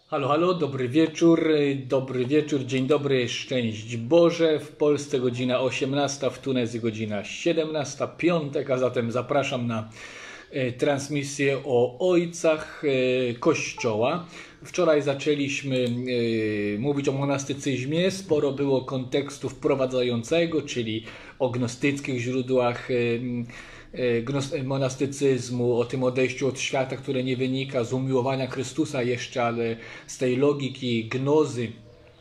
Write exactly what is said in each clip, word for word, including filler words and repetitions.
Halo, halo, dobry wieczór, dobry wieczór, dzień dobry, szczęść Boże. W Polsce godzina osiemnasta, w Tunezji godzina siedemnasta, piątek, a zatem zapraszam na e, transmisję o ojcach e, Kościoła. Wczoraj zaczęliśmy e, mówić o monastycyzmie, sporo było kontekstu wprowadzającego, czyli o gnostyckich źródłach e, monastycyzmu, o tym odejściu od świata, które nie wynika z umiłowania Chrystusa jeszcze, ale z tej logiki gnozy,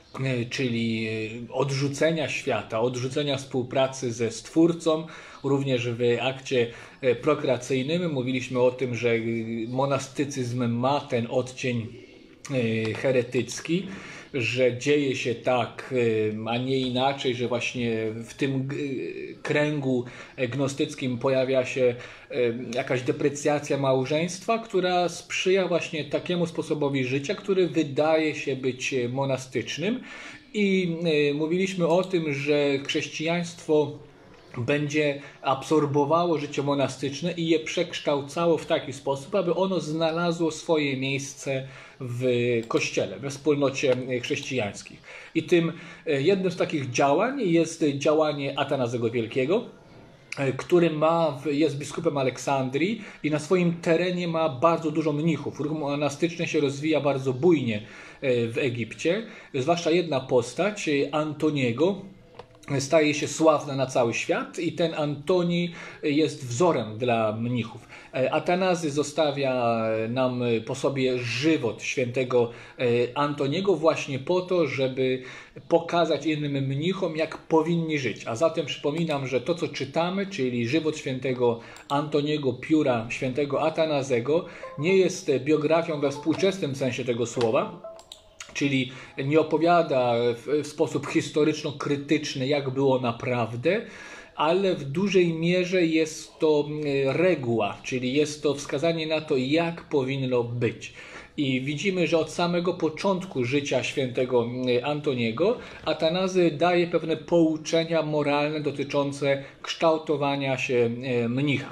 czyli odrzucenia świata, odrzucenia współpracy ze Stwórcą. Również w akcie prokreacyjnym mówiliśmy o tym, że monastycyzm ma ten odcień heretycki, że dzieje się tak, a nie inaczej, że właśnie w tym kręgu gnostyckim pojawia się jakaś deprecjacja małżeństwa, która sprzyja właśnie takiemu sposobowi życia, który wydaje się być monastycznym. I mówiliśmy o tym, że chrześcijaństwo będzie absorbowało życie monastyczne i je przekształcało w taki sposób, aby ono znalazło swoje miejsce w Kościele, we wspólnocie chrześcijańskich. I tym jednym z takich działań jest działanie Atanazego Wielkiego, który ma, jest biskupem Aleksandrii i na swoim terenie ma bardzo dużo mnichów. Ruch monastyczny się rozwija bardzo bujnie w Egipcie, zwłaszcza jedna postać, Antoniego, staje się sławna na cały świat i ten Antoni jest wzorem dla mnichów. Atanazy zostawia nam po sobie żywot świętego Antoniego właśnie po to, żeby pokazać innym mnichom, jak powinni żyć. A zatem przypominam, że to, co czytamy, czyli żywot świętego Antoniego, pióra świętego Atanazego, nie jest biografią we współczesnym sensie tego słowa, czyli nie opowiada w sposób historyczno-krytyczny, jak było naprawdę, ale w dużej mierze jest to reguła, czyli jest to wskazanie na to, jak powinno być. I widzimy, że od samego początku życia świętego Antoniego Atanazy daje pewne pouczenia moralne dotyczące kształtowania się mnicha.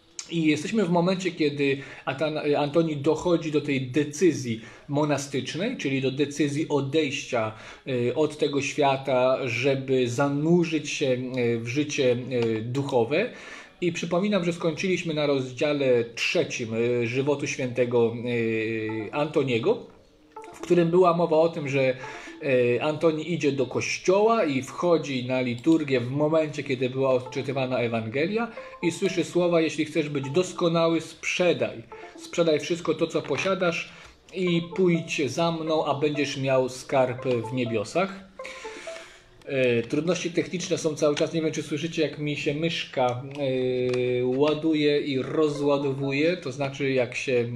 I jesteśmy w momencie, kiedy Antoni dochodzi do tej decyzji monastycznej, czyli do decyzji odejścia od tego świata, żeby zanurzyć się w życie duchowe. I przypominam, że skończyliśmy na rozdziale trzecim żywotu świętego Antoniego, w którym była mowa o tym, że Antoni idzie do kościoła i wchodzi na liturgię w momencie, kiedy była odczytywana Ewangelia i słyszy słowa: jeśli chcesz być doskonały, sprzedaj. Sprzedaj wszystko to, co posiadasz i pójdź za mną, a będziesz miał skarb w niebiosach. Trudności techniczne są cały czas. Nie wiem, czy słyszycie, jak mi się myszka ładuje i rozładowuje. To znaczy, jak się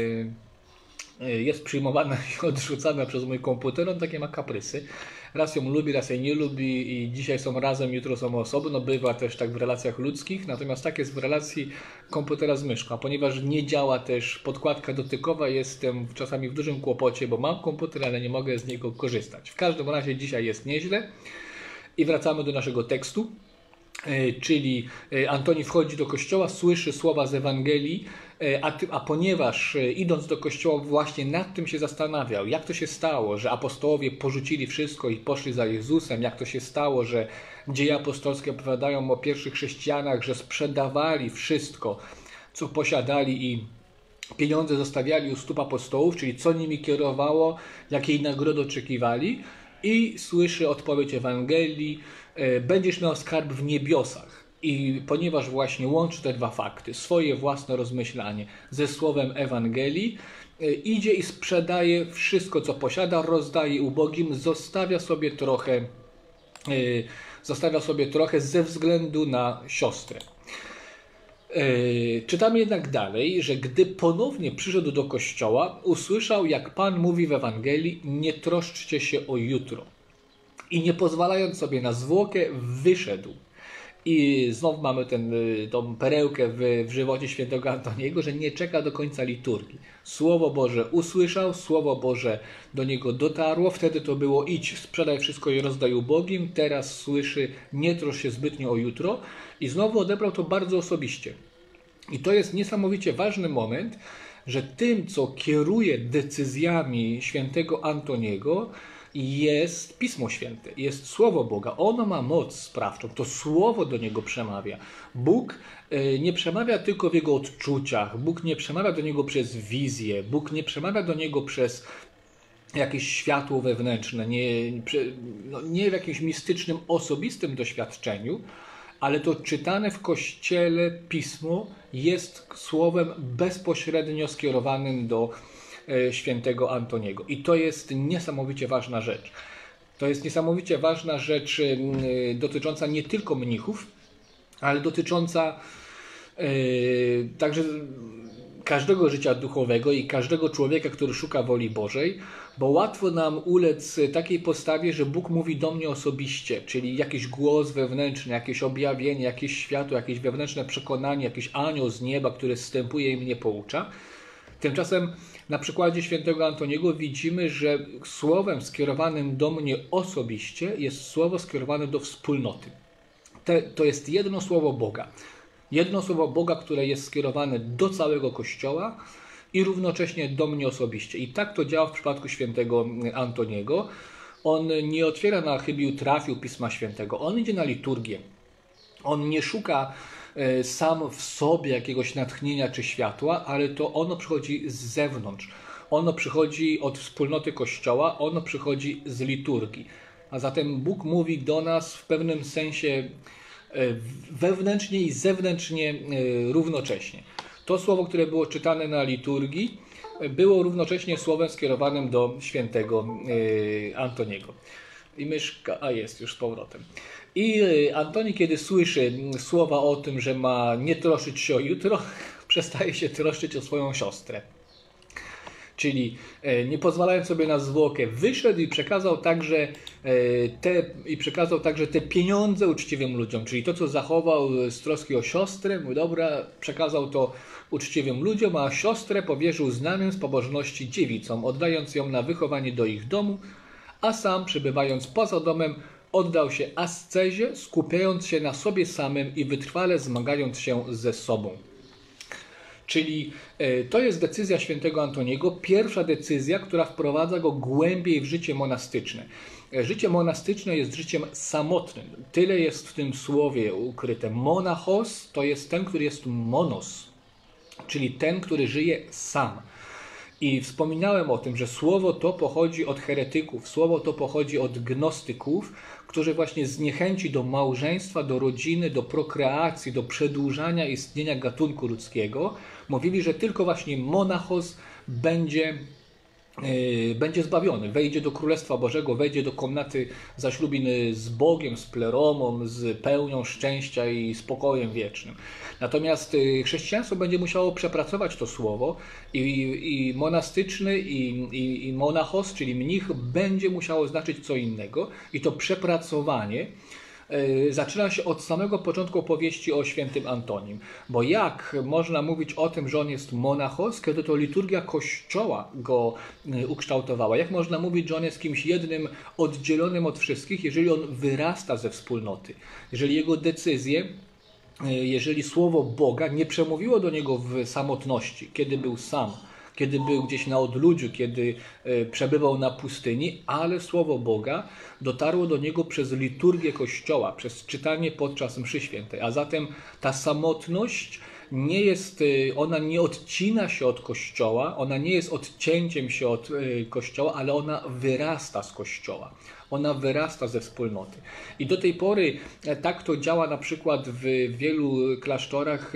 jest przyjmowana i odrzucana przez mój komputer, on takie ma kaprysy. Raz ją lubi, raz jej nie lubi i dzisiaj są razem, jutro są osobno. Bywa też tak w relacjach ludzkich, natomiast tak jest w relacji komputera z myszką. A ponieważ nie działa też podkładka dotykowa, jestem czasami w dużym kłopocie, bo mam komputer, ale nie mogę z niego korzystać. W każdym razie dzisiaj jest nieźle i wracamy do naszego tekstu. Czyli Antoni wchodzi do kościoła, słyszy słowa z Ewangelii, a, ty, a ponieważ idąc do kościoła właśnie nad tym się zastanawiał, jak to się stało, że apostołowie porzucili wszystko i poszli za Jezusem, jak to się stało, że dzieje apostolskie opowiadają o pierwszych chrześcijanach, że sprzedawali wszystko, co posiadali i pieniądze zostawiali u stóp apostołów, czyli co nimi kierowało, jakiej nagrody oczekiwali, i słyszy odpowiedź Ewangelii: będziesz miał skarb w niebiosach. I ponieważ właśnie łączy te dwa fakty, swoje własne rozmyślanie ze słowem Ewangelii, idzie i sprzedaje wszystko, co posiada, rozdaje ubogim, zostawia sobie trochę, zostawia sobie trochę ze względu na siostrę. Czytamy jednak dalej, że gdy ponownie przyszedł do kościoła, usłyszał, jak Pan mówi w Ewangelii: nie troszczcie się o jutro. I nie pozwalając sobie na zwłokę, wyszedł. I znowu mamy ten, tą perełkę w, w żywocie świętego Antoniego, że nie czeka do końca liturgii. Słowo Boże usłyszał, Słowo Boże do niego dotarło, wtedy to było: idź, sprzedaj wszystko i rozdaj ubogim. Teraz słyszy: nie troszcz się zbytnio o jutro. I znowu odebrał to bardzo osobiście. I to jest niesamowicie ważny moment, że tym, co kieruje decyzjami świętego Antoniego, jest Pismo Święte, jest Słowo Boga. Ono ma moc sprawczą, to Słowo do niego przemawia. Bóg nie przemawia tylko w jego odczuciach, Bóg nie przemawia do niego przez wizję, Bóg nie przemawia do niego przez jakieś światło wewnętrzne, nie, no, nie w jakimś mistycznym, osobistym doświadczeniu, ale to czytane w Kościele Pismo jest słowem bezpośrednio skierowanym do świętego Antoniego. I to jest niesamowicie ważna rzecz. To jest niesamowicie ważna rzecz dotycząca nie tylko mnichów, ale dotycząca yy, także każdego życia duchowego i każdego człowieka, który szuka woli Bożej, bo łatwo nam ulec takiej postawie, że Bóg mówi do mnie osobiście, czyli jakiś głos wewnętrzny, jakieś objawienie, jakieś światło, jakieś wewnętrzne przekonanie, jakiś anioł z nieba, który zstępuje i mnie poucza. Tymczasem na przykładzie świętego Antoniego widzimy, że słowem skierowanym do mnie osobiście jest słowo skierowane do wspólnoty. Te, to jest jedno słowo Boga. Jedno słowo Boga, które jest skierowane do całego Kościoła i równocześnie do mnie osobiście. I tak to działa w przypadku świętego Antoniego. On nie otwiera na chybił trafił Pisma Świętego. On idzie na liturgię. On nie szuka sam w sobie jakiegoś natchnienia czy światła, ale to ono przychodzi z zewnątrz. Ono przychodzi od wspólnoty Kościoła, ono przychodzi z liturgii. A zatem Bóg mówi do nas w pewnym sensie wewnętrznie i zewnętrznie równocześnie. To słowo, które było czytane na liturgii, było równocześnie słowem skierowanym do świętego Antoniego. I myszka, a jest już z powrotem. I Antoni, kiedy słyszy słowa o tym, że ma nie troszczyć się o jutro, przestaje się troszczyć o swoją siostrę. Czyli nie pozwalając sobie na zwłokę, wyszedł i przekazał także te, i przekazał także te pieniądze uczciwym ludziom. Czyli to, co zachował z troski o siostrę, mówi, dobra, przekazał to uczciwym ludziom, a siostrę powierzył znamion z pobożności dziewicom, oddając ją na wychowanie do ich domu, a sam, przebywając poza domem, oddał się ascezie, skupiając się na sobie samym i wytrwale zmagając się ze sobą. Czyli to jest decyzja świętego Antoniego, pierwsza decyzja, która wprowadza go głębiej w życie monastyczne. Życie monastyczne jest życiem samotnym. Tyle jest w tym słowie ukryte. Monachos to jest ten, który jest monos, czyli ten, który żyje sam. I wspominałem o tym, że słowo to pochodzi od heretyków, słowo to pochodzi od gnostyków, którzy właśnie z niechęci do małżeństwa, do rodziny, do prokreacji, do przedłużania istnienia gatunku ludzkiego mówili, że tylko właśnie monachos będzie, yy, będzie zbawiony, wejdzie do Królestwa Bożego, wejdzie do komnaty zaślubiny z Bogiem, z pleromą, z pełnią szczęścia i spokojem wiecznym. Natomiast chrześcijaństwo będzie musiało przepracować to słowo i, i monastyczny i, i, i monachos, czyli mnich, będzie musiało znaczyć co innego i to przepracowanie y, zaczyna się od samego początku opowieści o świętym Antonim. Bo jak można mówić o tym, że on jest monachos, kiedy to liturgia Kościoła go y, ukształtowała? Jak można mówić, że on jest kimś jednym, oddzielonym od wszystkich, jeżeli on wyrasta ze wspólnoty? Jeżeli jego decyzje, jeżeli słowo Boga nie przemówiło do niego w samotności, kiedy był sam, kiedy był gdzieś na odludziu, kiedy przebywał na pustyni, ale słowo Boga dotarło do niego przez liturgię Kościoła, przez czytanie podczas mszy świętej. A zatem ta samotność nie jest, ona nie odcina się od Kościoła, ona nie jest odcięciem się od Kościoła, ale ona wyrasta z Kościoła. Ona wyrasta ze wspólnoty. I do tej pory tak to działa na przykład w wielu klasztorach,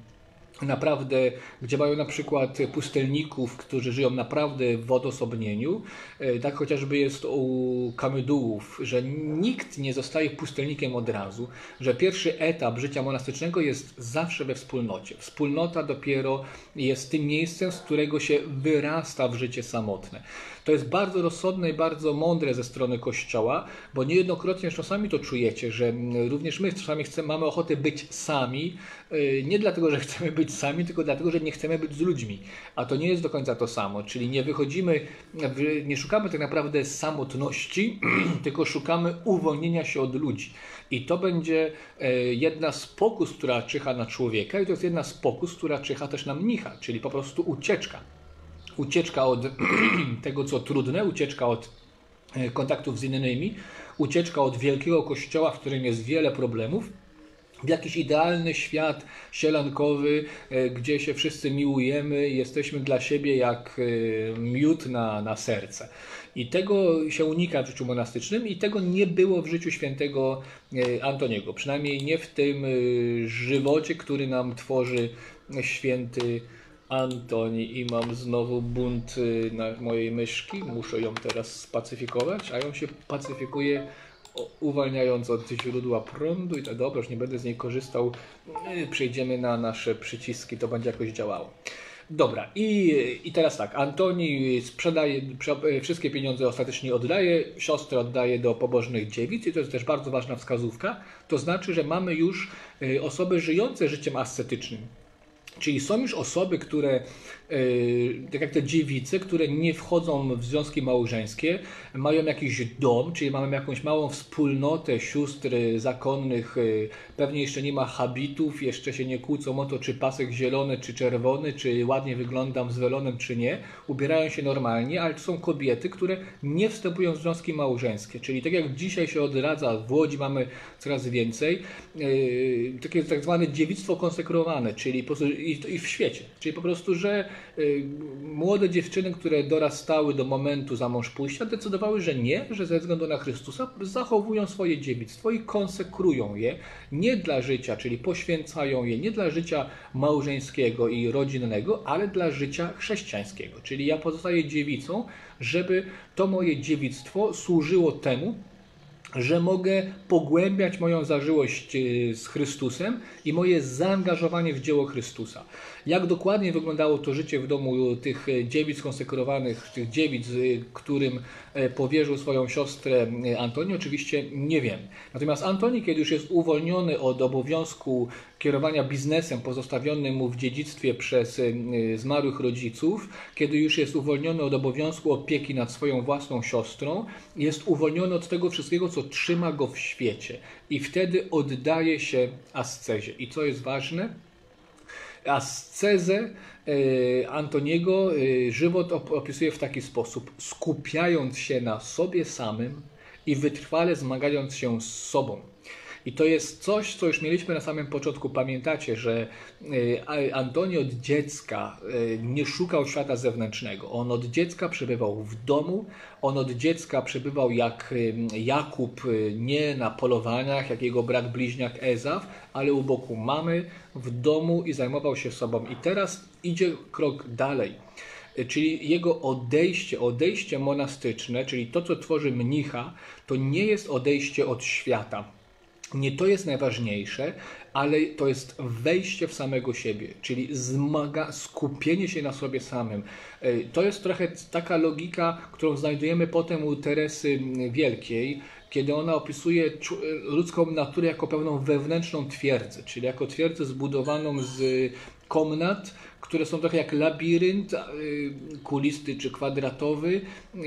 naprawdę, gdzie mają na przykład pustelników, którzy żyją naprawdę w odosobnieniu. Tak chociażby jest u kamydułów, że nikt nie zostaje pustelnikiem od razu, że pierwszy etap życia monastycznego jest zawsze we wspólnocie. Wspólnota dopiero jest tym miejscem, z którego się wyrasta w życie samotne. To jest bardzo rozsądne i bardzo mądre ze strony Kościoła, bo niejednokrotnie czasami to czujecie, że również my czasami chcemy, mamy ochotę być sami, nie dlatego, że chcemy być być sami tylko dlatego, że nie chcemy być z ludźmi. A to nie jest do końca to samo. Czyli nie wychodzimy, nie szukamy tak naprawdę samotności, tylko szukamy uwolnienia się od ludzi. I to będzie jedna z pokus, która czyha na człowieka i to jest jedna z pokus, która czyha też na mnicha, czyli po prostu ucieczka. Ucieczka od tego, co trudne, ucieczka od kontaktów z innymi, ucieczka od wielkiego kościoła, w którym jest wiele problemów, w jakiś idealny świat sielankowy, gdzie się wszyscy miłujemy, jesteśmy dla siebie jak miód na, na serce. I tego się unika w życiu monastycznym i tego nie było w życiu świętego Antoniego. Przynajmniej nie w tym żywocie, który nam tworzy święty Antoni. I mam znowu bunt na mojej myszki. Muszę ją teraz spacyfikować, a ją się pacyfikuje uwalniając od źródła prądu i tak, dobra, już nie będę z niej korzystał. Przejdziemy na nasze przyciski, to będzie jakoś działało. Dobra, i, i teraz tak, Antoni sprzedaje, wszystkie pieniądze ostatecznie oddaje, siostrę oddaje do pobożnych dziewic i to jest też bardzo ważna wskazówka. To znaczy, że mamy już osoby żyjące życiem ascetycznym. Czyli są już osoby, które, tak jak te dziewice, które nie wchodzą w związki małżeńskie, mają jakiś dom, czyli mamy jakąś małą wspólnotę sióstr zakonnych, pewnie jeszcze nie ma habitów, jeszcze się nie kłócą o to, czy pasek zielony, czy czerwony, czy ładnie wyglądam z welonem, czy nie. Ubierają się normalnie, ale to są kobiety, które nie wstępują w związki małżeńskie. Czyli tak jak dzisiaj się odradza, w Łodzi mamy coraz więcej, takie tak zwane dziewictwo konsekrowane, czyli po prostu i w świecie. Czyli po prostu, że y, młode dziewczyny, które dorastały do momentu za mąż pójścia, decydowały, że nie, że ze względu na Chrystusa zachowują swoje dziewictwo i konsekrują je nie dla życia, czyli poświęcają je nie dla życia małżeńskiego i rodzinnego, ale dla życia chrześcijańskiego. Czyli ja pozostaję dziewicą, żeby to moje dziewictwo służyło temu, że mogę pogłębiać moją zażyłość z Chrystusem i moje zaangażowanie w dzieło Chrystusa. Jak dokładnie wyglądało to życie w domu tych dziewic konsekrowanych, tych dziewic, którym powierzył swoją siostrę Antoni, oczywiście nie wiem. Natomiast Antoni, kiedy już jest uwolniony od obowiązku kierowania biznesem pozostawionym mu w dziedzictwie przez zmarłych rodziców, kiedy już jest uwolniony od obowiązku opieki nad swoją własną siostrą, jest uwolniony od tego wszystkiego, co trzyma go w świecie. I wtedy oddaje się ascezie. I co jest ważne? Ascezę Antoniego żywot opisuje w taki sposób: skupiając się na sobie samym i wytrwale zmagając się z sobą. I to jest coś, co już mieliśmy na samym początku. Pamiętacie, że Antoni od dziecka nie szukał świata zewnętrznego. On od dziecka przebywał w domu, on od dziecka przebywał jak Jakub nie na polowaniach, jak jego brat bliźniak Ezaf, ale u boku mamy, w domu i zajmował się sobą. I teraz idzie krok dalej. Czyli jego odejście, odejście monastyczne, czyli to, co tworzy mnicha, to nie jest odejście od świata. Nie to jest najważniejsze, ale to jest wejście w samego siebie, czyli zmaga, skupienie się na sobie samym. To jest trochę taka logika, którą znajdujemy potem u Teresy Wielkiej, kiedy ona opisuje ludzką naturę jako pewną wewnętrzną twierdzę, czyli jako twierdzę zbudowaną z komnat, które są trochę jak labirynt kulisty czy kwadratowy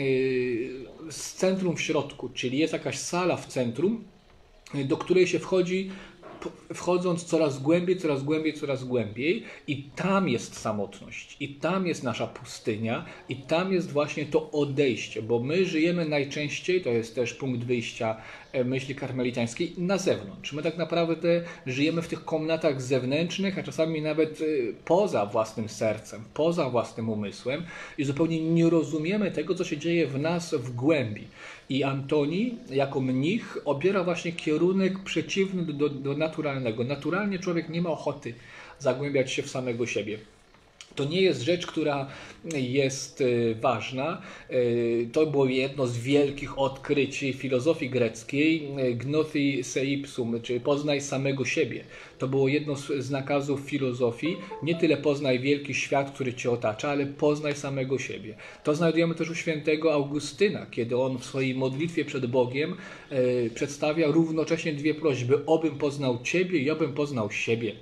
z centrum w środku, czyli jest jakaś sala w centrum, do której się wchodzi, wchodząc coraz głębiej, coraz głębiej, coraz głębiej i tam jest samotność, i tam jest nasza pustynia, i tam jest właśnie to odejście, bo my żyjemy najczęściej, to jest też punkt wyjścia myśli karmelitańskiej, na zewnątrz. My tak naprawdę żyjemy w tych komnatach zewnętrznych, a czasami nawet poza własnym sercem, poza własnym umysłem i zupełnie nie rozumiemy tego, co się dzieje w nas w głębi. I Antoni jako mnich obiera właśnie kierunek przeciwny do, do naturalnego. Naturalnie człowiek nie ma ochoty zagłębiać się w samego siebie. To nie jest rzecz, która jest ważna. To było jedno z wielkich odkryć filozofii greckiej, gnothi se ipsum, czyli poznaj samego siebie. To było jedno z nakazów filozofii. Nie tyle poznaj wielki świat, który cię otacza, ale poznaj samego siebie. To znajdujemy też u świętego Augustyna, kiedy on w swojej modlitwie przed Bogiem przedstawia równocześnie dwie prośby. Obym poznał Ciebie i obym poznał siebie.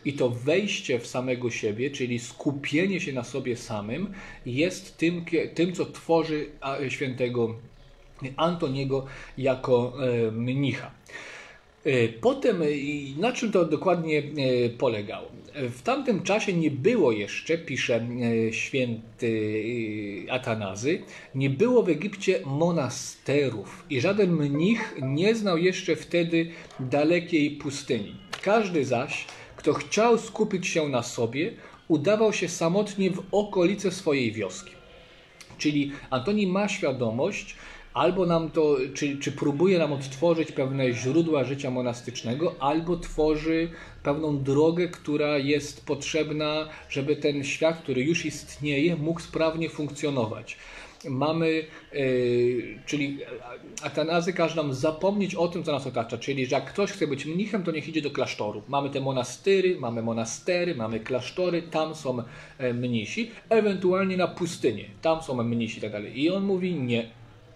I to wejście w samego siebie, czyli skupienie się na sobie samym, jest tym, tym co tworzy świętego Antoniego jako mnicha. Potem, na czym to dokładnie polegało? W tamtym czasie nie było jeszcze, pisze święty Atanazy, nie było w Egipcie monasterów i żaden mnich nie znał jeszcze wtedy dalekiej pustyni. Każdy zaś, kto chciał skupić się na sobie, udawał się samotnie w okolice swojej wioski. Czyli Antoni ma świadomość, albo nam to, czy, czy próbuje nam odtworzyć pewne źródła życia monastycznego, albo tworzy pewną drogę, która jest potrzebna, żeby ten świat, który już istnieje, mógł sprawnie funkcjonować. Mamy, yy, czyli Atanazy każe nam zapomnieć o tym, co nas otacza, czyli że jak ktoś chce być mnichem, to niech idzie do klasztoru. Mamy te monastyry, mamy monastery, mamy klasztory, tam są mnisi, ewentualnie na pustynię, tam są mnisi i tak dalej. I on mówi nie.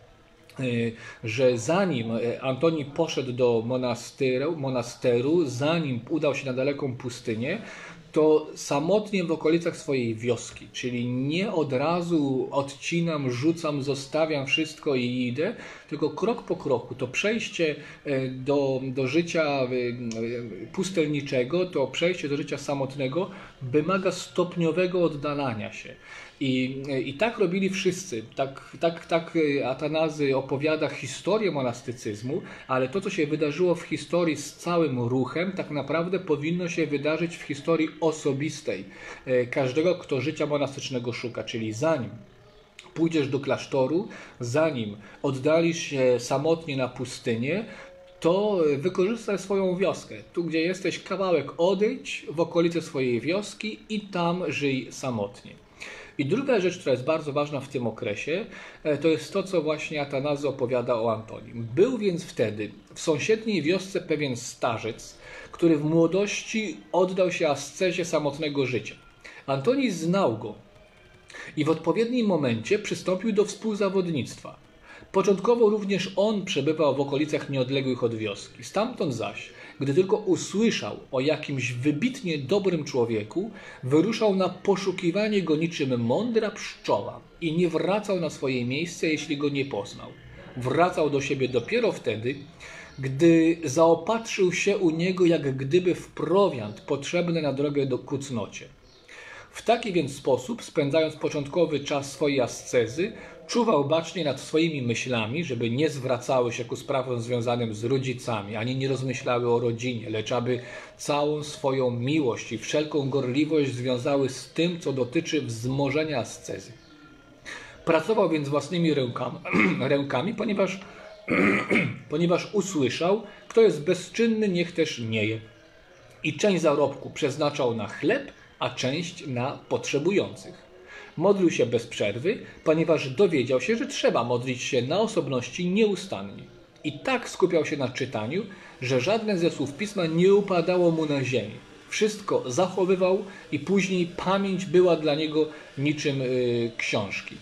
Że zanim Antoni poszedł do monasteru, monasteru, zanim udał się na daleką pustynię, to samotnie w okolicach swojej wioski, czyli nie od razu odcinam, rzucam, zostawiam wszystko i idę, tylko krok po kroku. To przejście do, do życia pustelniczego, to przejście do życia samotnego wymaga stopniowego oddalania się. I, I tak robili wszyscy. Tak, tak, tak Atanazy opowiada historię monastycyzmu, ale to, co się wydarzyło w historii z całym ruchem, tak naprawdę powinno się wydarzyć w historii osobistej każdego, kto życia monastycznego szuka. Czyli zanim pójdziesz do klasztoru, zanim oddalisz się samotnie na pustynię, to wykorzystaj swoją wioskę. Tu, gdzie jesteś, kawałek odejdź w okolice swojej wioski i tam żyj samotnie. I druga rzecz, która jest bardzo ważna w tym okresie, to jest to, co właśnie Atanazy opowiada o Antonim. Był więc wtedy w sąsiedniej wiosce pewien starzec, który w młodości oddał się ascezie samotnego życia. Antoni znał go i w odpowiednim momencie przystąpił do współzawodnictwa. Początkowo również on przebywał w okolicach nieodległych od wioski. Stamtąd zaś, gdy tylko usłyszał o jakimś wybitnie dobrym człowieku, wyruszał na poszukiwanie go niczym mądra pszczoła i nie wracał na swoje miejsce, jeśli go nie poznał. Wracał do siebie dopiero wtedy, gdy zaopatrzył się u niego jak gdyby w prowiant potrzebny na drogę do ku cnocie. W taki więc sposób, spędzając początkowy czas swojej ascezy, czuwał bacznie nad swoimi myślami, żeby nie zwracały się ku sprawom związanym z rodzicami, ani nie rozmyślały o rodzinie, lecz aby całą swoją miłość i wszelką gorliwość związały z tym, co dotyczy wzmożenia ascezy. Pracował więc własnymi rękami, rękami ponieważ, ponieważ usłyszał, kto jest bezczynny, niech też nie je. I część zarobku przeznaczał na chleb, a część na potrzebujących. Modlił się bez przerwy, ponieważ dowiedział się, że trzeba modlić się na osobności nieustannie. I tak skupiał się na czytaniu, że żadne ze słów Pisma nie upadało mu na ziemię. Wszystko zachowywał i później pamięć była dla niego niczym yy, książki.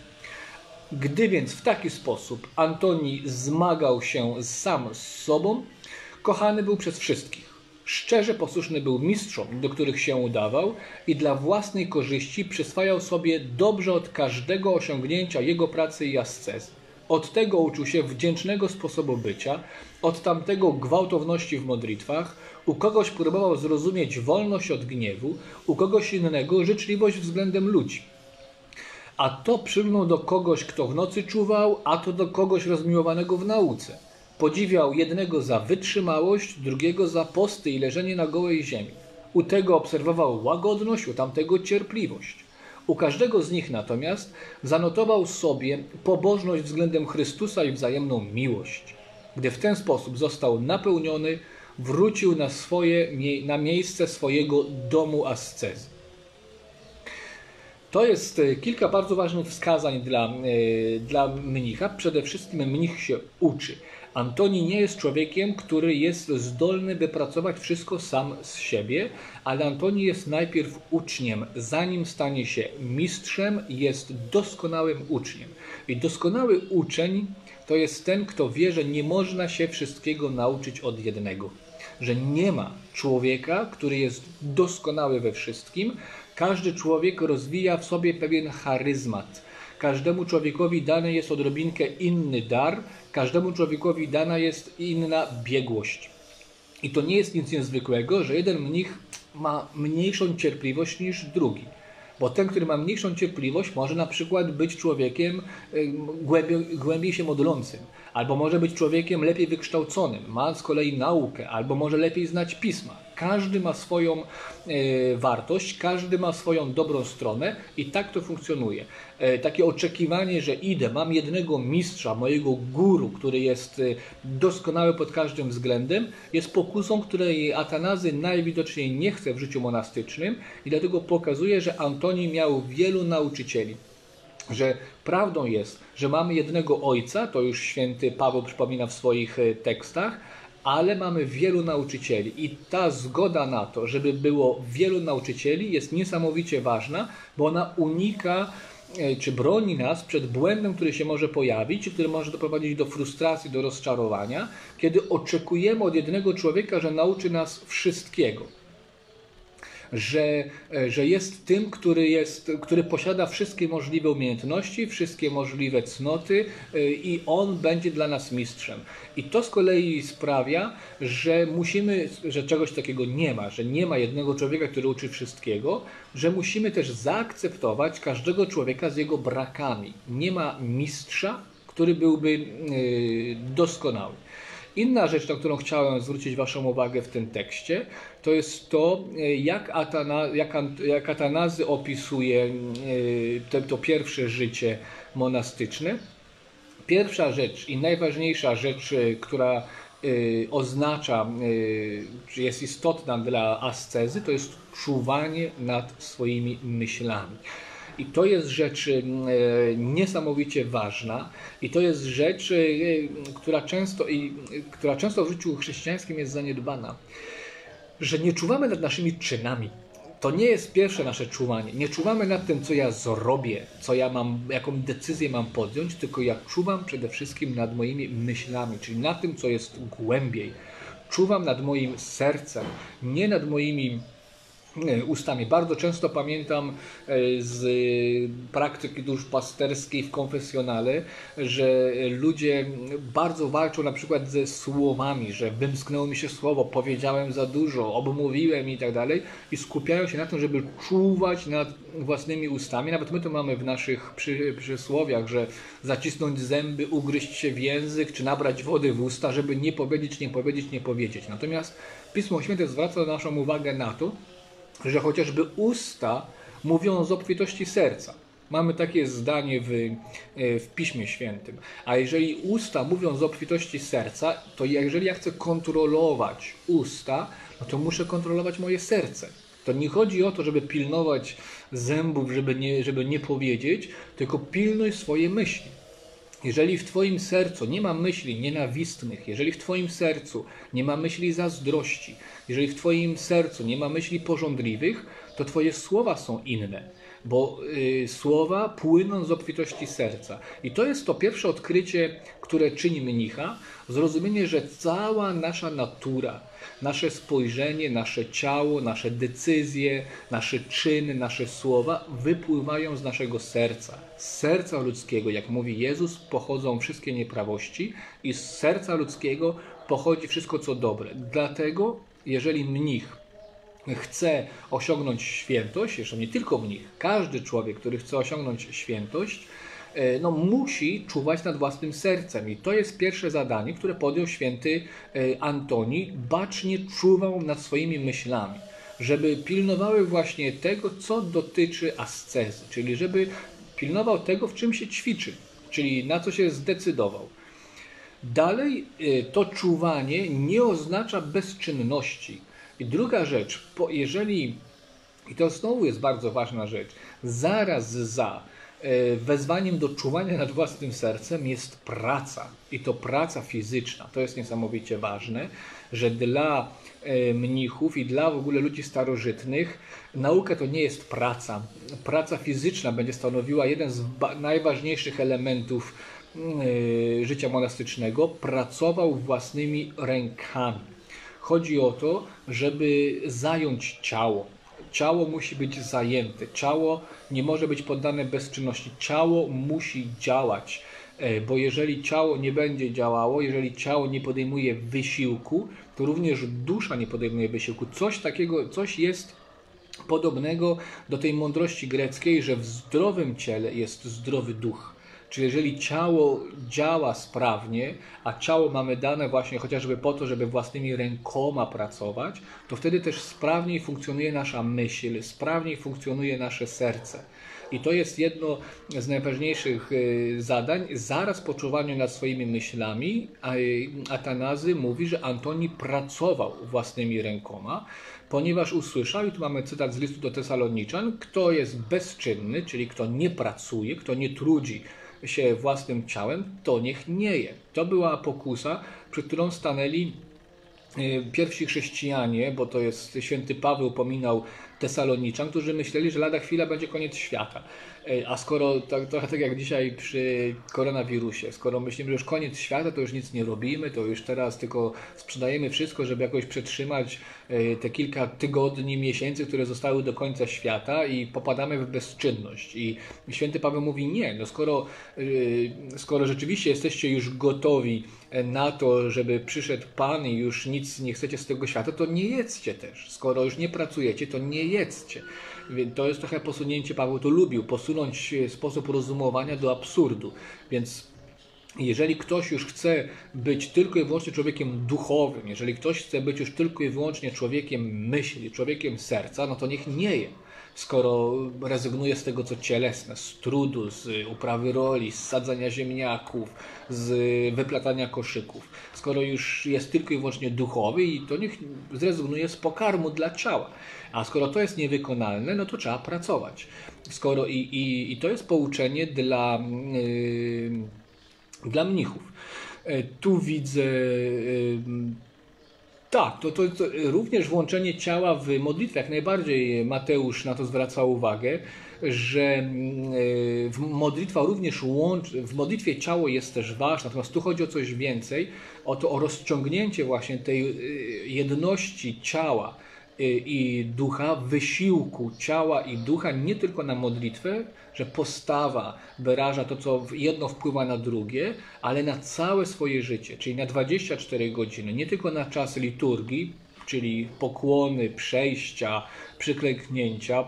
Gdy więc w taki sposób Antoni zmagał się sam z sobą, kochany był przez wszystkich. Szczerze posłuszny był mistrzom, do których się udawał i dla własnej korzyści przyswajał sobie dobrze od każdego osiągnięcia jego pracy i ascezy. Od tego uczył się wdzięcznego sposobu bycia, od tamtego gwałtowności w modlitwach, u kogoś próbował zrozumieć wolność od gniewu, u kogoś innego życzliwość względem ludzi. A to przylgnął do kogoś, kto w nocy czuwał, a to do kogoś rozmiłowanego w nauce. Podziwiał jednego za wytrzymałość, drugiego za posty i leżenie na gołej ziemi. U tego obserwował łagodność, u tamtego cierpliwość. U każdego z nich natomiast zanotował sobie pobożność względem Chrystusa i wzajemną miłość. Gdy w ten sposób został napełniony, wrócił na, swoje, na miejsce swojego domu ascezy. To jest kilka bardzo ważnych wskazań dla, dla mnicha. Przede wszystkim mnich się uczy. Antoni nie jest człowiekiem, który jest zdolny, by pracować wszystko sam z siebie, ale Antoni jest najpierw uczniem. Zanim stanie się mistrzem, jest doskonałym uczniem. I doskonały uczeń to jest ten, kto wie, że nie można się wszystkiego nauczyć od jednego. że nie ma człowieka, który jest doskonały we wszystkim. Każdy człowiek rozwija w sobie pewien charyzmat. Każdemu człowiekowi dany jest odrobinkę inny dar, każdemu człowiekowi dana jest inna biegłość. I to nie jest nic niezwykłego, że jeden mnich ma mniejszą cierpliwość niż drugi. Bo ten, który ma mniejszą cierpliwość, może na przykład być człowiekiem głębiej, głębiej się modlącym, albo może być człowiekiem lepiej wykształconym, ma z kolei naukę, albo może lepiej znać pisma. Każdy ma swoją e, wartość, każdy ma swoją dobrą stronę i tak to funkcjonuje. E, takie oczekiwanie, że idę, mam jednego mistrza, mojego guru, który jest e, doskonały pod każdym względem, jest pokusą, której Atanazy najwidoczniej nie chce w życiu monastycznym i dlatego pokazuje, że Antoni miał wielu nauczycieli. Że prawdą jest, że mamy jednego ojca, to już święty Paweł przypomina w swoich tekstach, ale mamy wielu nauczycieli i ta zgoda na to, żeby było wielu nauczycieli, jest niesamowicie ważna, bo ona unika czy broni nas przed błędem, który się może pojawić, który może doprowadzić do frustracji, do rozczarowania, kiedy oczekujemy od jednego człowieka, że nauczy nas wszystkiego. Że, że jest tym, który, jest, który posiada wszystkie możliwe umiejętności, wszystkie możliwe cnoty i on będzie dla nas mistrzem. I to z kolei sprawia, że musimy, że czegoś takiego nie ma, że nie ma jednego człowieka, który uczy wszystkiego, że musimy też zaakceptować każdego człowieka z jego brakami. Nie ma mistrza, który byłby doskonały. Inna rzecz, na którą chciałem zwrócić Waszą uwagę w tym tekście, to jest to, jak, Atana, jak, jak Atanazy opisuje to, to pierwsze życie monastyczne. Pierwsza rzecz i najważniejsza rzecz, która oznacza, czy jest istotna dla ascezy, to jest czuwanie nad swoimi myślami. I to jest rzecz niesamowicie ważna i to jest rzecz, która często, i, która często w życiu chrześcijańskim jest zaniedbana. Że nie czuwamy nad naszymi czynami. To nie jest pierwsze nasze czuwanie. Nie czuwamy nad tym, co ja zrobię, co ja mam, jaką decyzję mam podjąć, tylko ja czuwam przede wszystkim nad moimi myślami, czyli nad tym, co jest głębiej. Czuwam nad moim sercem, nie nad moimi ustami. Bardzo często pamiętam z praktyki duszpasterskiej w konfesjonale, że ludzie bardzo walczą na przykład ze słowami, że wymsknęło mi się słowo, powiedziałem za dużo, obmówiłem i tak dalej i skupiają się na tym, żeby czuwać nad własnymi ustami. Nawet my to mamy w naszych przy, przysłowiach, że zacisnąć zęby, ugryźć się w język, czy nabrać wody w usta, żeby nie powiedzieć, nie powiedzieć, nie powiedzieć. Natomiast Pismo Święte zwraca naszą uwagę na to, że chociażby usta mówią z obfitości serca. Mamy takie zdanie w, w Piśmie Świętym. A jeżeli usta mówią z obfitości serca, to jeżeli ja chcę kontrolować usta, no to muszę kontrolować moje serce. To nie chodzi o to, żeby pilnować zębów, żeby nie, żeby nie powiedzieć, tylko pilnuj swoje myśli. Jeżeli w Twoim sercu nie ma myśli nienawistnych, jeżeli w Twoim sercu nie ma myśli zazdrości, jeżeli w Twoim sercu nie ma myśli pożądliwych, to Twoje słowa są inne, bo y, słowa płyną z obfitości serca. I to jest to pierwsze odkrycie, które czyni mnicha, zrozumienie, że cała nasza natura, nasze spojrzenie, nasze ciało, nasze decyzje, nasze czyny, nasze słowa wypływają z naszego serca. Z serca ludzkiego, jak mówi Jezus, pochodzą wszystkie nieprawości i z serca ludzkiego pochodzi wszystko, co dobre. Dlatego, jeżeli mnich chce osiągnąć świętość, zresztą nie tylko mnich, każdy człowiek, który chce osiągnąć świętość, no, musi czuwać nad własnym sercem. I to jest pierwsze zadanie, które podjął święty Antoni. Bacznie czuwał nad swoimi myślami, żeby pilnowały właśnie tego, co dotyczy ascezy, czyli żeby pilnował tego, w czym się ćwiczy, czyli na co się zdecydował. Dalej to czuwanie nie oznacza bezczynności. I druga rzecz, jeżeli, i to znowu jest bardzo ważna rzecz, zaraz za wezwaniem do czuwania nad własnym sercem jest praca. I to praca fizyczna. To jest niesamowicie ważne, że dla mnichów i dla w ogóle ludzi starożytnych nauka to nie jest praca. Praca fizyczna będzie stanowiła jeden z najważniejszych elementów życia monastycznego. Pracował własnymi rękami. Chodzi o to, żeby zająć ciało. Ciało musi być zajęte. Ciało nie może być poddane bezczynności. Ciało musi działać. Bo jeżeli ciało nie będzie działało, jeżeli ciało nie podejmuje wysiłku, to również dusza nie podejmuje wysiłku. Coś takiego, coś jest podobnego do tej mądrości greckiej, że w zdrowym ciele jest zdrowy duch. Czyli jeżeli ciało działa sprawnie, a ciało mamy dane właśnie chociażby po to, żeby własnymi rękoma pracować, to wtedy też sprawniej funkcjonuje nasza myśl, sprawniej funkcjonuje nasze serce. I to jest jedno z najważniejszych zadań. Zaraz po czuwaniu nad swoimi myślami Atanazy mówi, że Antoni pracował własnymi rękoma, ponieważ usłyszał, i tu mamy cytat z listu do Tesaloniczan, kto jest bezczynny, czyli kto nie pracuje, kto nie trudzi się własnym ciałem, to niech nie je. To była pokusa, przed którą stanęli pierwsi chrześcijanie, bo to jest święty Paweł upominał Tesaloniczan, którzy myśleli, że lada chwila będzie koniec świata. A skoro, tak, trochę tak jak dzisiaj przy koronawirusie, skoro myślimy, że już koniec świata, to już nic nie robimy, to już teraz tylko sprzedajemy wszystko, żeby jakoś przetrzymać te kilka tygodni, miesięcy, które zostały do końca świata i popadamy w bezczynność. I święty Paweł mówi nie, no skoro, skoro rzeczywiście jesteście już gotowi na to, żeby przyszedł Pan i już nic nie chcecie z tego świata, to nie jedzcie też. Skoro już nie pracujecie, to nie jedzcie. To jest trochę posunięcie, Paweł to lubił, posunąć sposób rozumowania do absurdu. Więc jeżeli ktoś już chce być tylko i wyłącznie człowiekiem duchowym, jeżeli ktoś chce być już tylko i wyłącznie człowiekiem myśli, człowiekiem serca, no to niech nie je. Skoro rezygnuje z tego, co cielesne, z trudu, z uprawy roli, z sadzania ziemniaków, z wyplatania koszyków. Skoro już jest tylko i wyłącznie duchowy, i to niech zrezygnuje z pokarmu dla ciała. A skoro to jest niewykonalne, no to trzeba pracować. Skoro i, i, i to jest pouczenie dla, yy, dla mnichów. Tu widzę... Yy, Tak, to, to, to również włączenie ciała w modlitwę. Jak najbardziej Mateusz na to zwraca uwagę, że w modlitwa również łączy, w modlitwie ciało jest też ważne, natomiast tu chodzi o coś więcej, o to o rozciągnięcie właśnie tej jedności ciała i ducha, wysiłku ciała i ducha nie tylko na modlitwę, że postawa wyraża to, co jedno wpływa na drugie, ale na całe swoje życie, czyli na dwadzieścia cztery godziny, nie tylko na czas liturgii, czyli pokłony, przejścia, przyklęknięcia,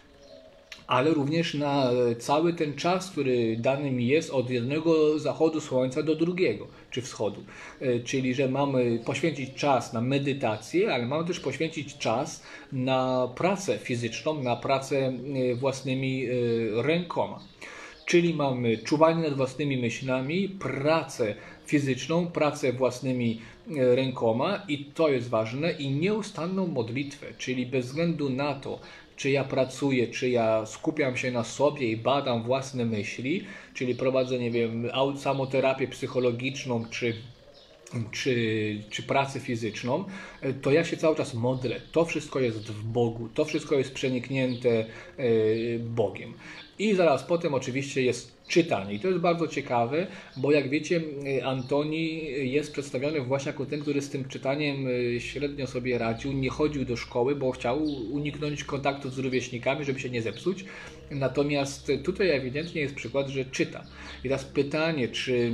ale również na cały ten czas, który dany mi jest od jednego zachodu słońca do drugiego, czy wschodu. Czyli, że mamy poświęcić czas na medytację, ale mamy też poświęcić czas na pracę fizyczną, na pracę własnymi rękoma. Czyli mamy czuwanie nad własnymi myślami, pracę fizyczną, pracę własnymi rękoma i to jest ważne, i nieustanną modlitwę, czyli bez względu na to, czy ja pracuję, czy ja skupiam się na sobie i badam własne myśli, czyli prowadzę, nie wiem, samoterapię psychologiczną, czy, czy, czy pracę fizyczną, to ja się cały czas modlę. To wszystko jest w Bogu, to wszystko jest przeniknięte Bogiem. I zaraz potem oczywiście jest czytanie. I to jest bardzo ciekawe, bo jak wiecie, Antoni jest przedstawiony właśnie jako ten, który z tym czytaniem średnio sobie radził, nie chodził do szkoły, bo chciał uniknąć kontaktu z rówieśnikami, żeby się nie zepsuć. Natomiast tutaj ewidentnie jest przykład, że czyta. I teraz pytanie, czy,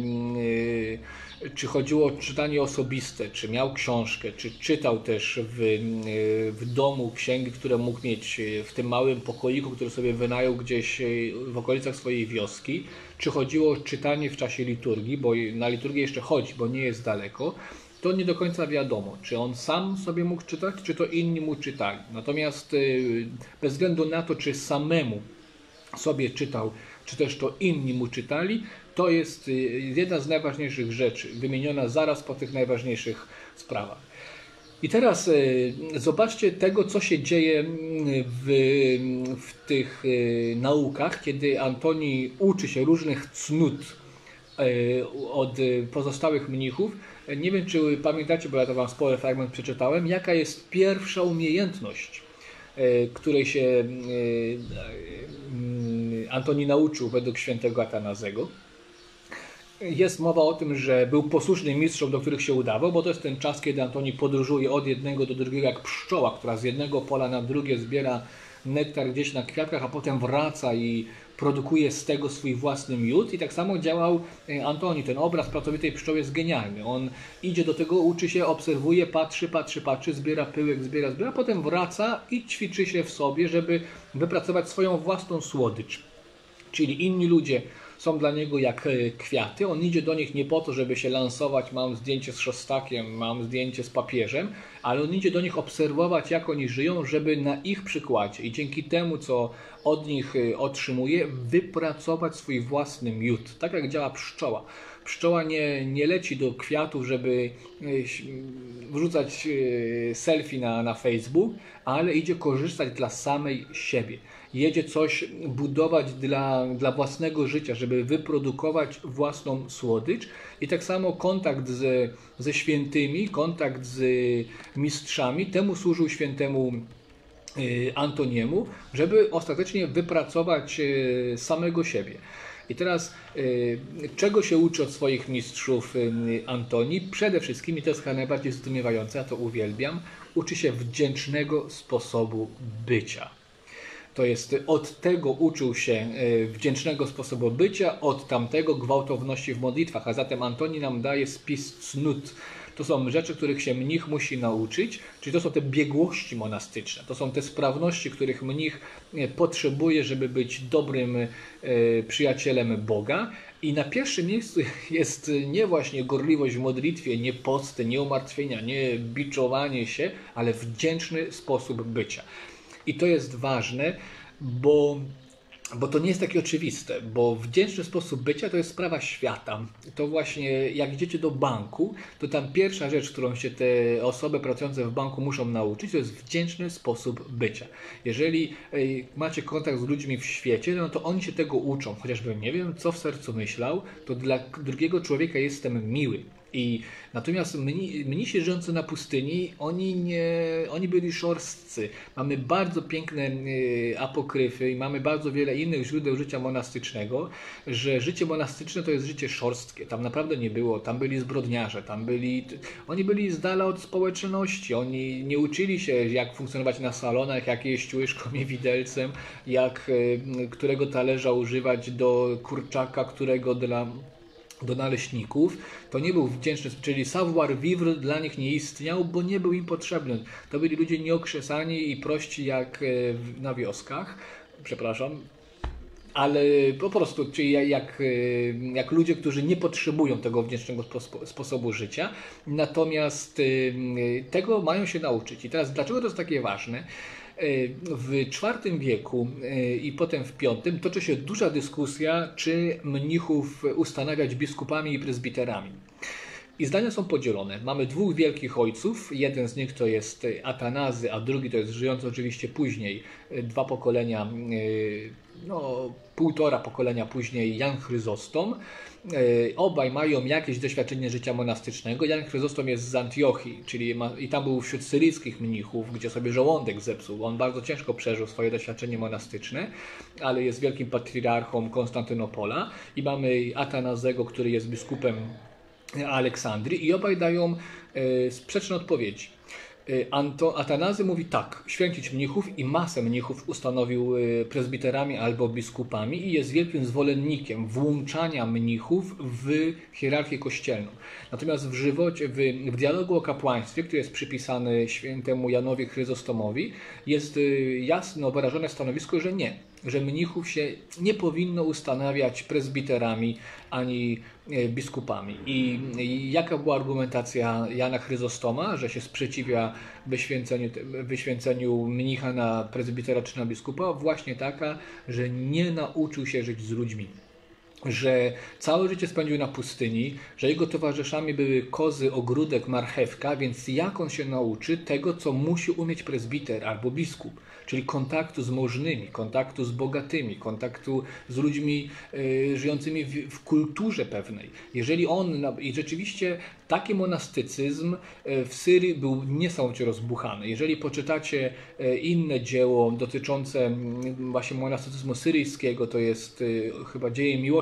czy chodziło o czytanie osobiste, czy miał książkę, czy czytał też w, w domu księgi, które mógł mieć w tym małym pokoiku, który sobie wynajął gdzieś w okolicach swojej wioski, czy chodziło o czytanie w czasie liturgii, bo na liturgię jeszcze chodzi, bo nie jest daleko, to nie do końca wiadomo, czy on sam sobie mógł czytać, czy to inni mu czytali. Natomiast bez względu na to, czy samemu sobie czytał, czy też to inni mu czytali, to jest jedna z najważniejszych rzeczy, wymieniona zaraz po tych najważniejszych sprawach. I teraz y, zobaczcie tego, co się dzieje w, w tych y, naukach, kiedy Antoni uczy się różnych cnót y, od pozostałych mnichów. Nie wiem, czy pamiętacie, bo ja to wam spory fragment przeczytałem, jaka jest pierwsza umiejętność, y, której się y, y, Antoni nauczył według świętego Atanazego. jest mowa o tym, że był posłuszny mistrzom, do których się udawał, bo to jest ten czas, kiedy Antoni podróżuje od jednego do drugiego jak pszczoła, która z jednego pola na drugie zbiera nektar gdzieś na kwiatkach, a potem wraca i produkuje z tego swój własny miód. I tak samo działał Antoni. Ten obraz pracowitej pszczoły jest genialny. On idzie do tego, uczy się, obserwuje, patrzy, patrzy, patrzy, zbiera pyłek, zbiera, zbiera, a potem wraca i ćwiczy się w sobie, żeby wypracować swoją własną słodycz. Czyli inni ludzie są dla niego jak kwiaty. On idzie do nich nie po to, żeby się lansować, mam zdjęcie z Szostakiem, mam zdjęcie z papieżem, ale on idzie do nich obserwować, jak oni żyją, żeby na ich przykładzie i dzięki temu, co od nich otrzymuje, wypracować swój własny miód. Tak jak działa pszczoła. Pszczoła nie, nie leci do kwiatów, żeby wrzucać selfie na, na Facebook, ale idzie korzystać dla samej siebie. Jedzie coś budować dla, dla własnego życia, żeby wyprodukować własną słodycz. I tak samo kontakt z, ze świętymi, kontakt z mistrzami, temu służył świętemu Antoniemu, żeby ostatecznie wypracować samego siebie. I teraz czego się uczy od swoich mistrzów Antoni? Przede wszystkim, i to jest chyba najbardziej zdumiewające, ja to uwielbiam, uczy się wdzięcznego sposobu bycia. To jest, od tego uczył się wdzięcznego sposobu bycia, od tamtego gwałtowności w modlitwach, a zatem Antoni nam daje spis cnót. To są rzeczy, których się mnich musi nauczyć, czyli to są te biegłości monastyczne, to są te sprawności, których mnich potrzebuje, żeby być dobrym przyjacielem Boga. I na pierwszym miejscu jest nie właśnie gorliwość w modlitwie, nie posty, nie umartwienia, nie biczowanie się, ale wdzięczny sposób bycia. I to jest ważne, bo, bo to nie jest takie oczywiste, bo wdzięczny sposób bycia to jest sprawa świata. To właśnie jak idziecie do banku, to tam pierwsza rzecz, którą się te osoby pracujące w banku muszą nauczyć, to jest wdzięczny sposób bycia. Jeżeli macie kontakt z ludźmi w świecie, no to oni się tego uczą. Chociażby nie wiem, co w sercu myślał, to dla drugiego człowieka jestem miły. I natomiast mni, mnisi żyjący na pustyni, oni, nie, oni byli szorstcy. Mamy bardzo piękne y, apokryfy i mamy bardzo wiele innych źródeł życia monastycznego, że życie monastyczne to jest życie szorstkie. Tam naprawdę nie było, tam byli zbrodniarze, tam byli, oni byli z dala od społeczności, oni nie uczyli się, jak funkcjonować na salonach, jak jeść łyżką i widelcem, jak, y, którego talerza używać do kurczaka, którego dla... do naleśników. To nie był wdzięczny, czyli savoir-vivre dla nich nie istniał, bo nie był im potrzebny. To byli ludzie nieokrzesani i prości jak na wioskach, przepraszam, ale po prostu, czyli jak, jak ludzie, którzy nie potrzebują tego wdzięcznego sposobu życia, natomiast tego mają się nauczyć. I teraz dlaczego to jest takie ważne? W czwartym wieku i potem w piątym toczy się duża dyskusja, czy mnichów ustanawiać biskupami i prezbiterami. I zdania są podzielone. Mamy dwóch wielkich ojców. Jeden z nich to jest Atanazy, a drugi to jest żyjący oczywiście później, dwa pokolenia, no półtora pokolenia później, Jan Chryzostom. Obaj mają jakieś doświadczenie życia monastycznego. Jan Chryzostom jest z Antiochii, czyli ma, i tam był wśród syryjskich mnichów, gdzie sobie żołądek zepsuł. On bardzo ciężko przeżył swoje doświadczenie monastyczne, ale jest wielkim patriarchą Konstantynopola. I mamy Atanazego, który jest biskupem Aleksandrii, i obaj dają e, sprzeczne odpowiedzi. Anto, Atanazy mówi tak, święcić mnichów, i masę mnichów ustanowił prezbiterami albo biskupami i jest wielkim zwolennikiem włączania mnichów w hierarchię kościelną. Natomiast w żywocie, w, w dialogu o kapłaństwie, który jest przypisany świętemu Janowi Chryzostomowi, jest jasno wyrażone stanowisko, że nie, że mnichów się nie powinno ustanawiać prezbiterami ani biskupami. I, i jaka była argumentacja Jana Chryzostoma, że się sprzeciwia wyświęceniu, wyświęceniu mnicha na prezbitera czy na biskupa? Właśnie taka, że nie nauczył się żyć z ludźmi. Że całe życie spędził na pustyni, że jego towarzyszami były kozy, ogródek, marchewka, więc jak on się nauczy tego, co musi umieć prezbiter albo biskup, czyli kontaktu z możnymi, kontaktu z bogatymi, kontaktu z ludźmi y, żyjącymi w, w kulturze pewnej. Jeżeli on, i rzeczywiście taki monastycyzm w Syrii był niesamowicie rozbuchany. Jeżeli poczytacie inne dzieło dotyczące właśnie monastycyzmu syryjskiego, to jest chyba Dzieje Miłości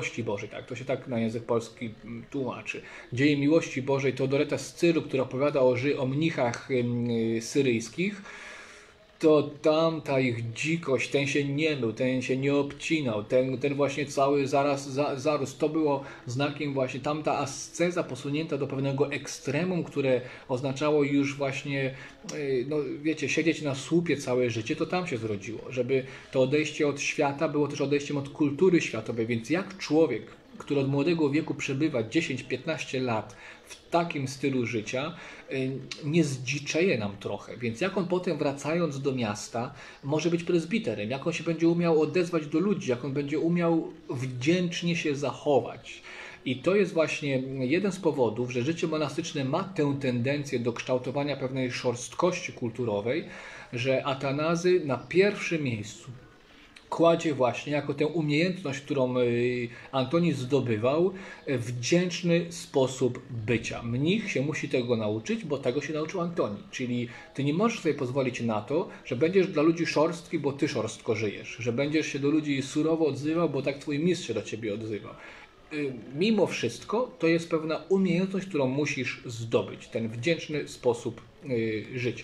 miłości Bożej, tak, to się tak na język polski tłumaczy. Dzieje miłości Bożej to Dorota z Cyru, która opowiada o, o mnichach syryjskich, to tam ta ich dzikość, ten się nie mył, ten się nie obcinał, ten, ten właśnie cały zaraz, za, zarósł, to było znakiem właśnie, tamta asceza posunięta do pewnego ekstremum, które oznaczało już właśnie, no wiecie, siedzieć na słupie całe życie, to tam się zrodziło, żeby to odejście od świata było też odejściem od kultury światowej, więc jak człowiek, który od młodego wieku przebywa dziesięć piętnaście lat w takim stylu życia, nie zdziczeje nam trochę. Więc jak on potem wracając do miasta może być prezbiterem, jak on się będzie umiał odezwać do ludzi, jak on będzie umiał wdzięcznie się zachować. I to jest właśnie jeden z powodów, że życie monastyczne ma tę tendencję do kształtowania pewnej szorstkości kulturowej, że Atanazy na pierwszym miejscu kładzie właśnie jako tę umiejętność, którą Antoni zdobywał, wdzięczny sposób bycia. Mnich się musi tego nauczyć, bo tego się nauczył Antoni. Czyli ty nie możesz sobie pozwolić na to, że będziesz dla ludzi szorstki, bo ty szorstko żyjesz. Że będziesz się do ludzi surowo odzywał, bo tak twój mistrz się do ciebie odzywa. Mimo wszystko to jest pewna umiejętność, którą musisz zdobyć. Ten wdzięczny sposób życia.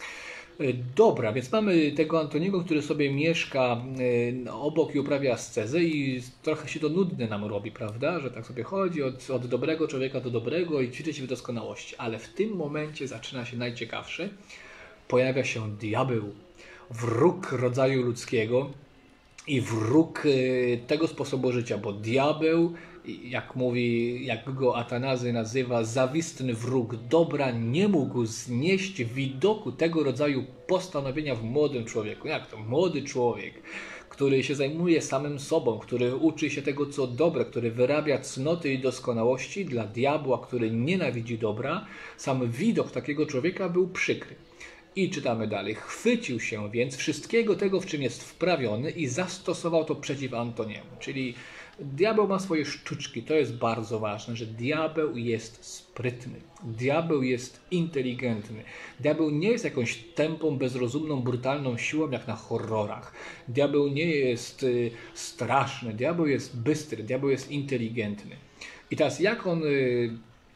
Dobra, więc mamy tego Antoniego, który sobie mieszka obok i uprawia ascezę i trochę się to nudne nam robi, prawda? Że tak sobie chodzi od, od dobrego człowieka do dobrego i ćwiczy się w doskonałości. Ale w tym momencie zaczyna się najciekawsze. Pojawia się diabeł, wróg rodzaju ludzkiego i wróg tego sposobu życia, bo diabeł, jak mówi, jak go Atanazy nazywa, zawistny wróg dobra, nie mógł znieść widoku tego rodzaju postanowienia w młodym człowieku. Jak to? Młody człowiek, który się zajmuje samym sobą, który uczy się tego, co dobre, który wyrabia cnoty i doskonałości dla diabła, który nienawidzi dobra, sam widok takiego człowieka był przykry. I czytamy dalej. Chwycił się więc wszystkiego tego, w czym jest wprawiony i zastosował to przeciw Antoniemu. Czyli diabeł ma swoje sztuczki. To jest bardzo ważne, że diabeł jest sprytny. Diabeł jest inteligentny. Diabeł nie jest jakąś tępą, bezrozumną, brutalną siłą jak na horrorach. Diabeł nie jest y, straszny. Diabeł jest bystry. Diabeł jest inteligentny. I teraz jak on y,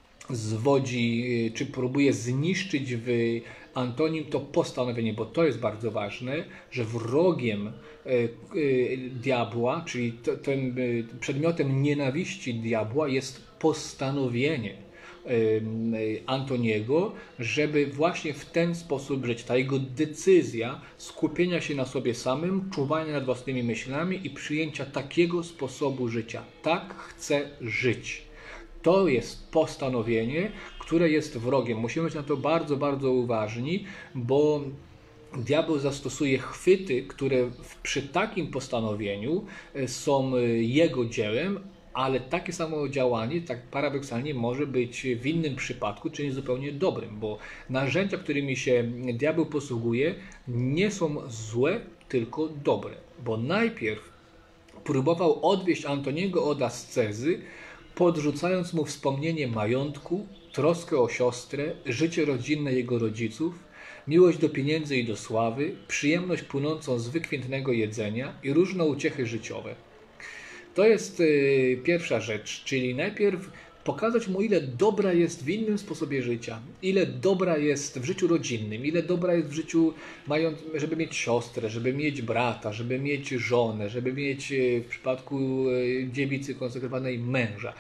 zwodzi, y, czy próbuje zniszczyć w Antonim to postanowienie, bo to jest bardzo ważne, że wrogiem y, y, diabła, czyli to, tym y, przedmiotem nienawiści diabła jest postanowienie y, y, Antoniego, żeby właśnie w ten sposób żyć. Ta jego decyzja skupienia się na sobie samym, czuwania nad własnymi myślami i przyjęcia takiego sposobu życia. Tak chcę żyć. To jest postanowienie, które jest wrogiem. Musimy być na to bardzo, bardzo uważni, bo diabeł zastosuje chwyty, które przy takim postanowieniu są jego dziełem, ale takie samo działanie, tak paradoksalnie, może być w innym przypadku, czyli zupełnie dobrym, bo narzędzia, którymi się diabeł posługuje, nie są złe, tylko dobre. Bo najpierw próbował odwieść Antoniego od ascezy, podrzucając mu wspomnienie majątku, troskę o siostrę, życie rodzinne jego rodziców, miłość do pieniędzy i do sławy, przyjemność płynącą z wykwintnego jedzenia i różne uciechy życiowe. To jest yy, pierwsza rzecz, czyli najpierw pokazać mu, ile dobra jest w innym sposobie życia, ile dobra jest w życiu rodzinnym, ile dobra jest w życiu, mając, żeby mieć siostrę, żeby mieć brata, żeby mieć żonę, żeby mieć w przypadku dziewicy konsekrowanej męża.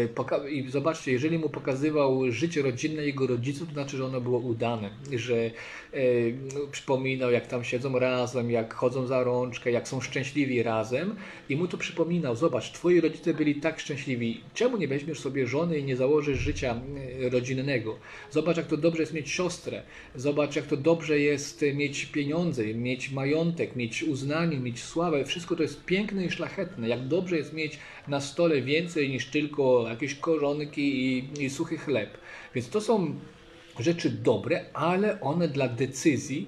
I zobaczcie, jeżeli mu pokazywał życie rodzinne jego rodziców, to znaczy, że ono było udane, że e, przypominał, jak tam siedzą razem, jak chodzą za rączkę, jak są szczęśliwi razem i mu to przypominał, zobacz, twoi rodzice byli tak szczęśliwi, czemu nie weźmiesz sobie żony i nie założysz życia rodzinnego? Zobacz, jak to dobrze jest mieć siostrę, zobacz, jak to dobrze jest mieć pieniądze, mieć majątek, mieć uznanie, mieć sławę, wszystko to jest piękne i szlachetne, jak dobrze jest mieć na stole więcej niż tylko jakieś korzonki i, i suchy chleb. Więc to są rzeczy dobre, ale one dla decyzji,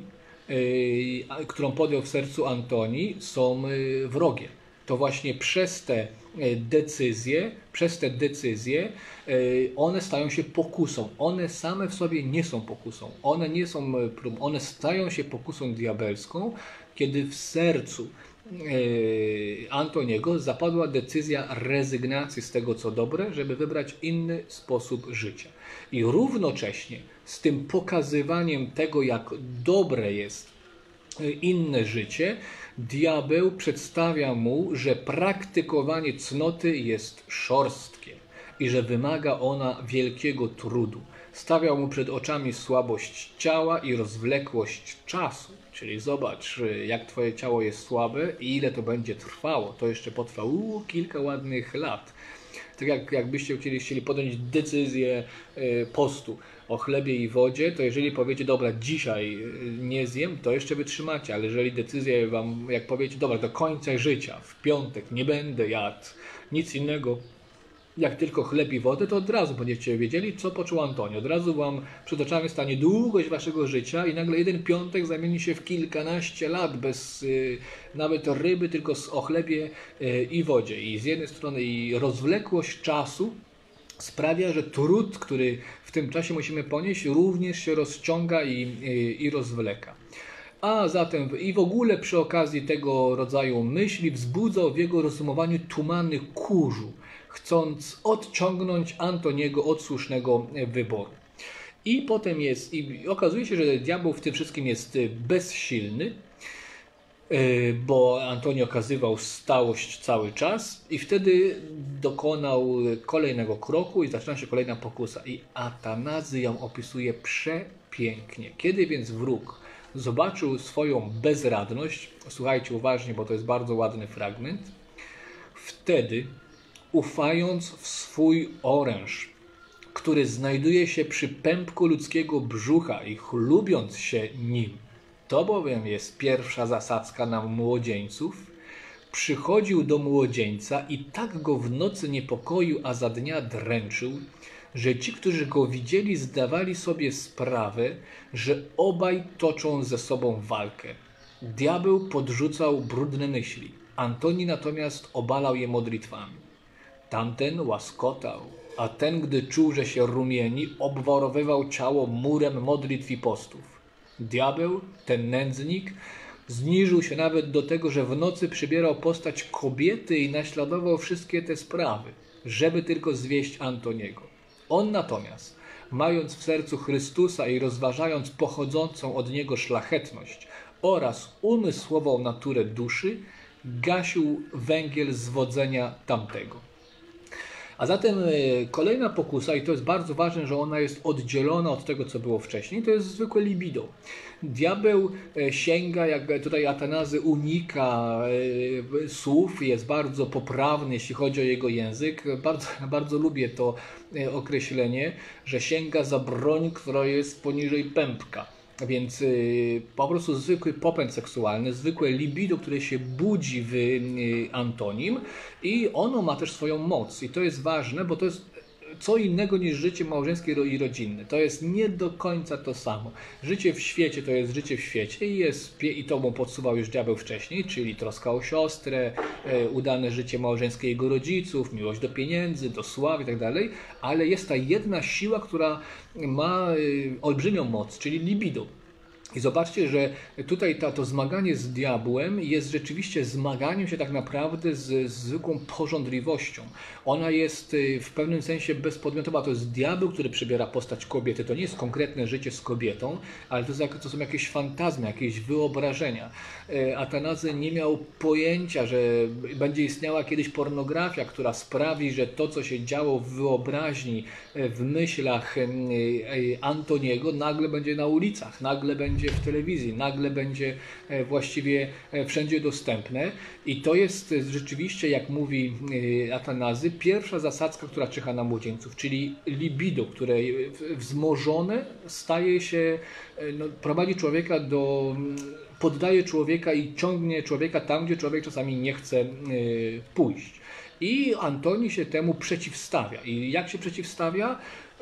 yy, którą podjął w sercu Antoni, są yy, wrogie. To właśnie przez te decyzje, przez te decyzje one stają się pokusą. One same w sobie nie są pokusą. One nie są, one stają się pokusą diabelską, kiedy w sercu Antoniego zapadła decyzja rezygnacji z tego, co dobre, żeby wybrać inny sposób życia. I równocześnie z tym pokazywaniem tego, jak dobre jest inne życie, diabeł przedstawia mu, że praktykowanie cnoty jest szorstkie i że wymaga ona wielkiego trudu. Stawiał mu przed oczami słabość ciała i rozwlekłość czasu. Czyli zobacz, jak twoje ciało jest słabe i ile to będzie trwało. To jeszcze potrwa uu, kilka ładnych lat. Tak jak jakbyście chcieli, chcieli podjąć decyzję y, postu o chlebie i wodzie, to jeżeli powiecie, dobra, dzisiaj nie zjem, to jeszcze wytrzymacie, ale jeżeli decyzję wam, jak powiecie, dobra, do końca życia, w piątek nie będę jadł nic innego, jak tylko chleb i wodę, to od razu będziecie wiedzieli, co poczuł Antoni. Od razu wam przed oczami stanie długość waszego życia i nagle jeden piątek zamieni się w kilkanaście lat bez y, nawet ryby, tylko z, o chlebie y, i wodzie. I z jednej strony i rozwlekłość czasu sprawia, że trud, który w tym czasie musimy ponieść, również się rozciąga i, i, i rozwleka. A zatem i w ogóle przy okazji tego rodzaju myśli wzbudzał w jego rozumowaniu tumany kurzu, chcąc odciągnąć Antoniego od słusznego wyboru. I potem jest, i okazuje się, że diabeł w tym wszystkim jest bezsilny, bo Antoni okazywał stałość cały czas i wtedy dokonał kolejnego kroku i zaczyna się kolejna pokusa. I Atanazy ją opisuje przepięknie. Kiedy więc wróg zobaczył swoją bezradność, słuchajcie uważnie, bo to jest bardzo ładny fragment, wtedy ufając w swój oręż, który znajduje się przy pępku ludzkiego brzucha i chlubiąc się nim, to bowiem jest pierwsza zasadzka na młodzieńców, przychodził do młodzieńca i tak go w nocy niepokoił, a za dnia dręczył, że ci, którzy go widzieli, zdawali sobie sprawę, że obaj toczą ze sobą walkę. Diabeł podrzucał brudne myśli, Antoni natomiast obalał je modlitwami. Tamten łaskotał, a ten, gdy czuł, że się rumieni, obwarowywał ciało murem modlitw i postów. Diabeł, ten nędznik, zniżył się nawet do tego, że w nocy przybierał postać kobiety i naśladował wszystkie te sprawy, żeby tylko zwieść Antoniego. On natomiast, mając w sercu Chrystusa i rozważając pochodzącą od Niego szlachetność oraz umysłową naturę duszy, gasił węgiel zwodzenia tamtego. A zatem kolejna pokusa, i to jest bardzo ważne, że ona jest oddzielona od tego, co było wcześniej, to jest zwykłe libido. Diabeł sięga, jak tutaj Atanazy unika słów, jest bardzo poprawny, jeśli chodzi o jego język. Bardzo, bardzo lubię to określenie, że sięga za broń, która jest poniżej pępka. Więc y, po prostu zwykły popęd seksualny, zwykłe libido, które się budzi w y, Antonim i ono ma też swoją moc. I to jest ważne, bo to jest co innego niż życie małżeńskie i rodzinne. To jest nie do końca to samo. Życie w świecie to jest życie w świecie i, jest, i to mu podsuwał już diabeł wcześniej, czyli troska o siostrę, e, udane życie małżeńskie jego rodziców, miłość do pieniędzy, do sławy i tak dalej, ale jest ta jedna siła, która ma e, olbrzymią moc, czyli libido. I zobaczcie, że tutaj to, to zmaganie z diabłem jest rzeczywiście zmaganiem się tak naprawdę z, z zwykłą pożądliwością. Ona jest w pewnym sensie bezpodmiotowa. To jest diabeł, który przybiera postać kobiety. To nie jest konkretne życie z kobietą, ale to, jest, to są jakieś fantazmy, jakieś wyobrażenia. Atanazy nie miał pojęcia, że będzie istniała kiedyś pornografia, która sprawi, że to, co się działo w wyobraźni, w myślach Antoniego, nagle będzie na ulicach, nagle będzie w telewizji, nagle będzie właściwie wszędzie dostępne. I to jest rzeczywiście, jak mówi Atanazy, pierwsza zasadzka, która czyha na młodzieńców, czyli libido, które wzmożone staje się, no, prowadzi człowieka do, poddaje człowieka i ciągnie człowieka tam, gdzie człowiek czasami nie chce pójść. I Antoni się temu przeciwstawia. I jak się przeciwstawia?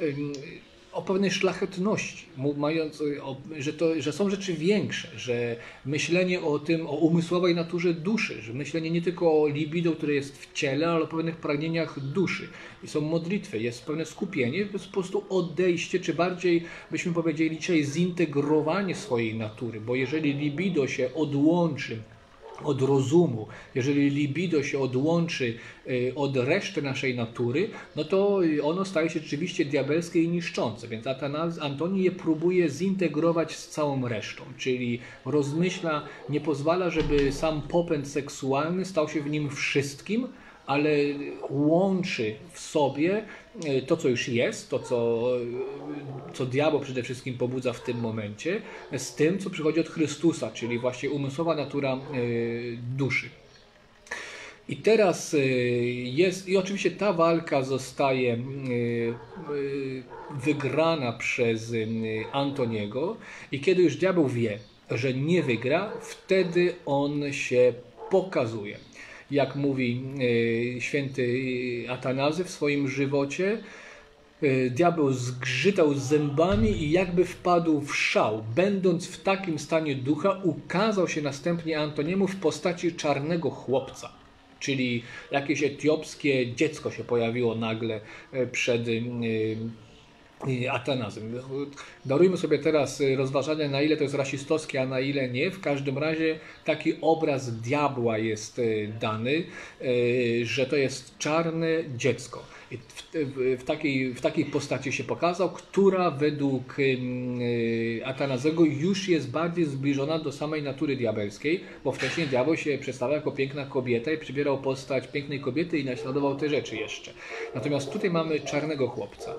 O pewnej szlachetności, mając, o, że, to, że są rzeczy większe, że myślenie o tym, o umysłowej naturze duszy, że myślenie nie tylko o libido, które jest w ciele, ale o pewnych pragnieniach duszy. I są modlitwy, jest pewne skupienie, to jest po prostu odejście, czy bardziej byśmy powiedzieli dzisiaj zintegrowanie swojej natury, bo jeżeli libido się odłączy od rozumu, jeżeli libido się odłączy od reszty naszej natury, no to ono staje się rzeczywiście diabelskie i niszczące. Więc Antoni je próbuje zintegrować z całą resztą, czyli rozmyśla, nie pozwala, żeby sam popęd seksualny stał się w nim wszystkim, ale łączy w sobie to, co już jest, to, co, co diabeł przede wszystkim pobudza w tym momencie, z tym, co przychodzi od Chrystusa, czyli właśnie umysłowa natura duszy. I teraz jest, i oczywiście ta walka zostaje wygrana przez Antoniego i kiedy już diabeł wie, że nie wygra, wtedy on się pokazuje. Jak mówi święty Atanazy w swoim żywocie, diabeł zgrzytał zębami i jakby wpadł w szał. Będąc w takim stanie ducha, ukazał się następnie Antoniemu w postaci czarnego chłopca. Czyli jakieś etiopskie dziecko się pojawiło nagle przed Atanazem. Darujmy sobie teraz rozważania, na ile to jest rasistowskie, a na ile nie. W każdym razie taki obraz diabła jest dany, że to jest czarne dziecko. W, w, w, takiej, w takiej postaci się pokazał, która według Atanazego już jest bardziej zbliżona do samej natury diabelskiej, bo wcześniej diabeł się przedstawiał jako piękna kobieta i przybierał postać pięknej kobiety i naśladował te rzeczy jeszcze. Natomiast tutaj mamy czarnego chłopca.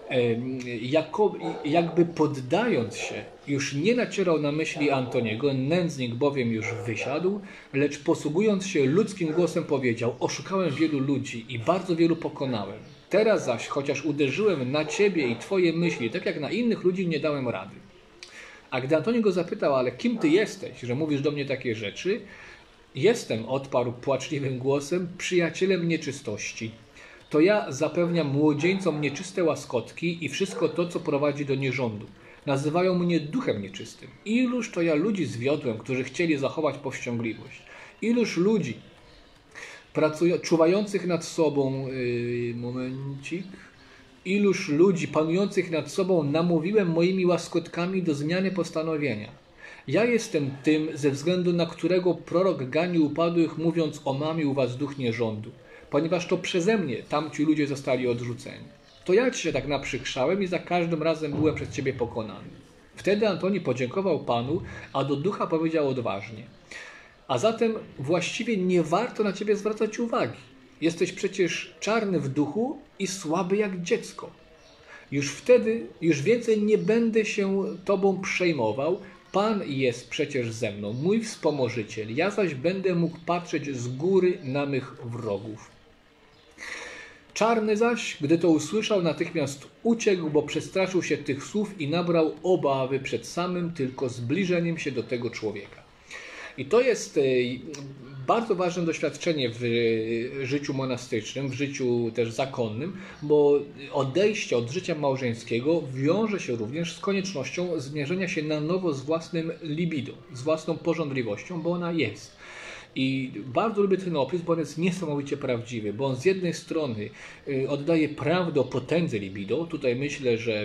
Jako, jakby poddając się, już nie nacierał na myśli Antoniego, nędznik bowiem już wysiadł, lecz posługując się ludzkim głosem powiedział: oszukałem wielu ludzi i bardzo wielu pokonałem. Teraz zaś, chociaż uderzyłem na ciebie i twoje myśli, tak jak na innych ludzi, nie dałem rady. A gdy Antoni go zapytał: ale kim ty jesteś, że mówisz do mnie takie rzeczy? Jestem, odparł płaczliwym głosem, przyjacielem nieczystości. To ja zapewniam młodzieńcom nieczyste łaskotki i wszystko to, co prowadzi do nierządu. Nazywają mnie duchem nieczystym. Iluż to ja ludzi zwiodłem, którzy chcieli zachować powściągliwość. Iluż ludzi pracują, czuwających nad sobą, yy, momencik, iluż ludzi panujących nad sobą namówiłem moimi łaskotkami do zmiany postanowienia. Ja jestem tym, ze względu na którego prorok gani upadłych, mówiąc: omamił was duch nierządu. Ponieważ to przeze mnie tamci ludzie zostali odrzuceni. To ja ci się tak naprzykrzałem i za każdym razem byłem przez ciebie pokonany. Wtedy Antoni podziękował Panu, a do ducha powiedział odważnie: a zatem właściwie nie warto na ciebie zwracać uwagi. Jesteś przecież czarny w duchu i słaby jak dziecko. Już wtedy, już więcej nie będę się tobą przejmował. Pan jest przecież ze mną, mój wspomożyciel. Ja zaś będę mógł patrzeć z góry na mych wrogów. Czarny zaś, gdy to usłyszał, natychmiast uciekł, bo przestraszył się tych słów i nabrał obawy przed samym tylko zbliżeniem się do tego człowieka. I to jest bardzo ważne doświadczenie w życiu monastycznym, w życiu też zakonnym, bo odejście od życia małżeńskiego wiąże się również z koniecznością zmierzenia się na nowo z własnym libido, z własną pożądliwością, bo ona jest. I bardzo lubię ten opis, bo on jest niesamowicie prawdziwy, bo on z jednej strony oddaje prawdę o potędze libido. Tutaj myślę, że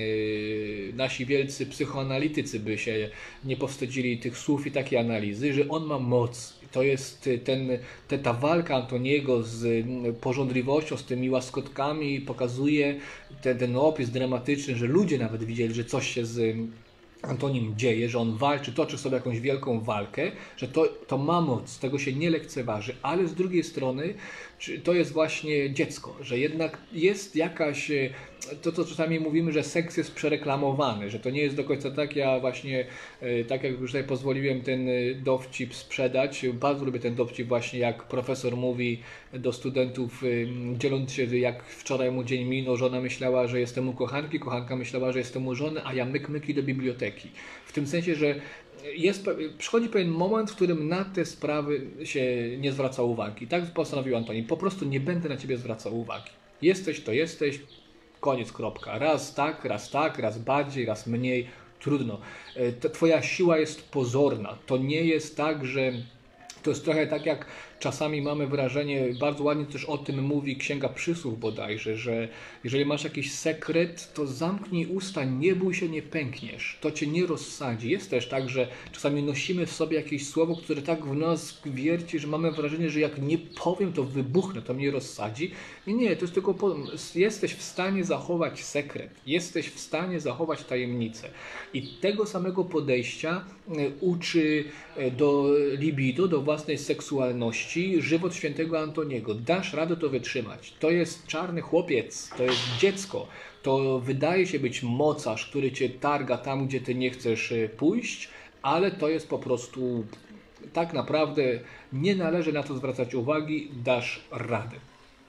nasi wielcy psychoanalitycy by się nie powstydzili tych słów i takiej analizy, że on ma moc. To jest ten, te, ta walka Antoniego z pożądliwością, z tymi łaskotkami, pokazuje ten, ten opis dramatyczny, że ludzie nawet widzieli, że coś się z Antonim dzieje, że on walczy, toczy sobie jakąś wielką walkę, że to, to ma moc, tego się nie lekceważy, ale z drugiej strony to jest właśnie dziecko, że jednak jest jakaś, to co czasami mówimy, że seks jest przereklamowany, że to nie jest do końca tak. Ja właśnie, tak jak już tutaj pozwoliłem ten dowcip sprzedać, bardzo lubię ten dowcip właśnie, jak profesor mówi do studentów, dzieląc się, jak wczoraj mu dzień minął, żona myślała, że jestem u kochanki, kochanka myślała, że jestem u żony, a ja myk myki do biblioteki. W tym sensie, że jest, przychodzi pewien moment, w którym na te sprawy się nie zwraca uwagi. Tak postanowił Antoni. Po prostu nie będę na ciebie zwracał uwagi. Jesteś, to jesteś, koniec, kropka. Raz tak, raz tak, raz bardziej, raz mniej. Trudno. Ta twoja siła jest pozorna. To nie jest tak, że to jest trochę tak jak Czasami mamy wrażenie, bardzo ładnie też o tym mówi Księga Przysłów bodajże, że jeżeli masz jakiś sekret, to zamknij usta, nie bój się, nie pękniesz. To cię nie rozsadzi. Jest też tak, że czasami nosimy w sobie jakieś słowo, które tak w nas wierci, że mamy wrażenie, że jak nie powiem, to wybuchnę, to mnie rozsadzi. Nie, nie, to jest tylko po... jesteś w stanie zachować sekret, jesteś w stanie zachować tajemnicę. I tego samego podejścia uczy do libido, do własnej seksualności żywot świętego Antoniego. Dasz radę to wytrzymać. To jest czarny chłopiec, to jest dziecko. To wydaje się być mocarz, który cię targa tam, gdzie ty nie chcesz pójść, ale to jest po prostu tak naprawdę nie należy na to zwracać uwagi, dasz radę.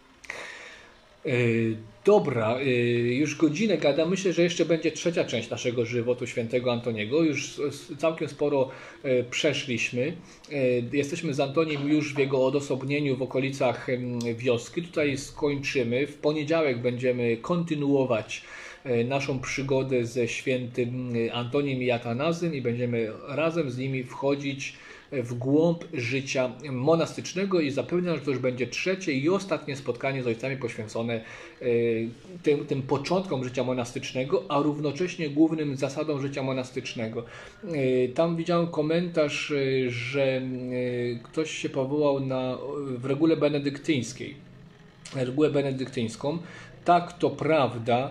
Dobra, już godzinę gada. Myślę, że jeszcze będzie trzecia część naszego żywotu świętego Antoniego. Już całkiem sporo przeszliśmy. Jesteśmy z Antonim już w jego odosobnieniu w okolicach wioski. Tutaj skończymy. W poniedziałek będziemy kontynuować naszą przygodę ze świętym Antoniem i Atanazym i będziemy razem z nimi wchodzić w głąb życia monastycznego i zapewniam, że to już będzie trzecie i ostatnie spotkanie z ojcami poświęcone tym, tym początkom życia monastycznego, a równocześnie głównym zasadom życia monastycznego. Tam widziałem komentarz, że ktoś się powołał na, w regule benedyktyńskiej, regułę benedyktyńską. Tak, to prawda.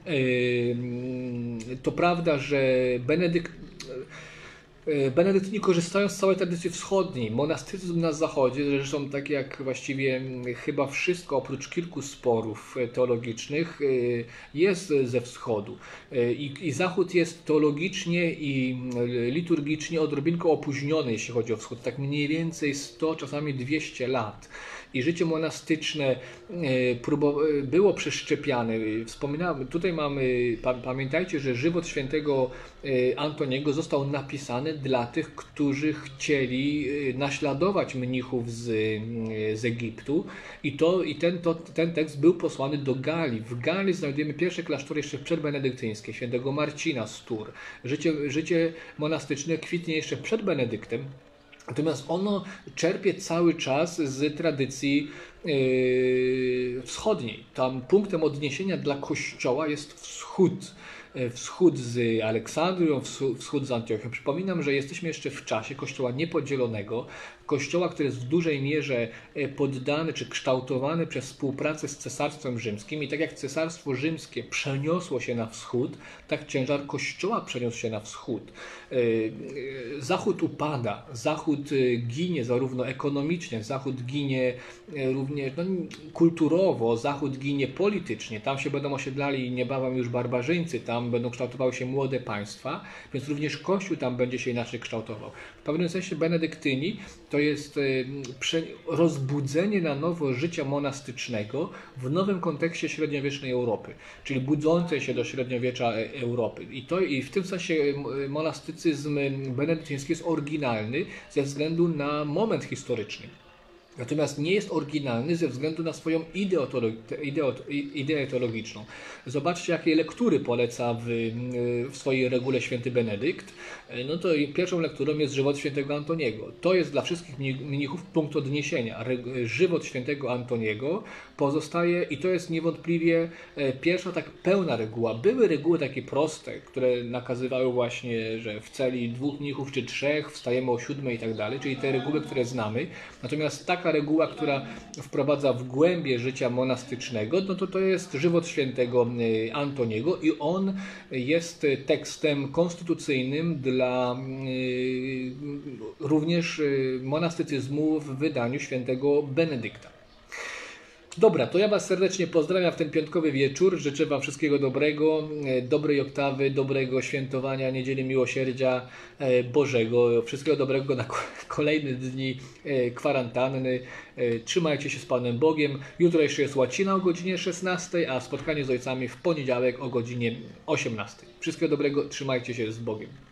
To prawda, że Benedykt Benedyktyni korzystają z całej tradycji wschodniej. Monastycyzm na zachodzie, zresztą tak jak właściwie chyba wszystko oprócz kilku sporów teologicznych, jest ze wschodu. I, i zachód jest teologicznie i liturgicznie odrobinkę opóźniony, jeśli chodzi o wschód. Tak mniej więcej sto, czasami dwieście lat. I życie monastyczne było przeszczepiane. Wspominałem, tutaj mamy, pamiętajcie, że żywot świętego Antoniego został napisany dla tych, którzy chcieli naśladować mnichów z, z Egiptu i, to, i ten, to, ten tekst był posłany do Galii. W Galii znajdujemy pierwsze klasztory jeszcze przedbenedyktyńskie, świętego Marcina z Tours. Życie, życie monastyczne kwitnie jeszcze przed Benedyktem. Natomiast ono czerpie cały czas z tradycji yy, wschodniej. Tam punktem odniesienia dla Kościoła jest wschód. Wschód z Aleksandrią, wschód z Antiochią. Przypominam, że jesteśmy jeszcze w czasie Kościoła niepodzielonego, Kościoła, który jest w dużej mierze poddany czy kształtowany przez współpracę z Cesarstwem Rzymskim i tak jak Cesarstwo Rzymskie przeniosło się na wschód, tak ciężar Kościoła przeniósł się na wschód. Zachód upada, Zachód ginie zarówno ekonomicznie, Zachód ginie również no, kulturowo, Zachód ginie politycznie, tam się będą osiedlali niebawem już barbarzyńcy, tam będą kształtowały się młode państwa, więc również Kościół tam będzie się inaczej kształtował. W pewnym sensie benedyktyni to jest rozbudzenie na nowo życia monastycznego w nowym kontekście średniowiecznej Europy, czyli budzącej się do średniowiecza Europy. I, to, i w tym sensie monastycyzm benedyktyński jest oryginalny ze względu na moment historyczny. Natomiast nie jest oryginalny ze względu na swoją ideę teologiczną. Zobaczcie, jakie lektury poleca w, w swojej regule święty Benedykt. No to pierwszą lekturą jest żywot świętego Antoniego. To jest dla wszystkich mnichów punkt odniesienia. Żywot świętego Antoniego pozostaje i to jest niewątpliwie pierwsza tak pełna reguła. Były reguły takie proste, które nakazywały właśnie, że w celi dwóch mnichów czy trzech wstajemy o siódmej i tak dalej, czyli te reguły, które znamy. Natomiast taka reguła, która wprowadza w głębie życia monastycznego, no to to jest żywot świętego Antoniego i on jest tekstem konstytucyjnym dla również monastycyzmu w wydaniu świętego Benedykta. Dobra, to ja Was serdecznie pozdrawiam w ten piątkowy wieczór. Życzę Wam wszystkiego dobrego, dobrej oktawy, dobrego świętowania Niedzieli Miłosierdzia Bożego. Wszystkiego dobrego na kolejne dni kwarantanny. Trzymajcie się z Panem Bogiem. Jutro jeszcze jest łacina o godzinie szesnastej, a spotkanie z ojcami w poniedziałek o godzinie osiemnastej. Wszystkiego dobrego, trzymajcie się z Bogiem.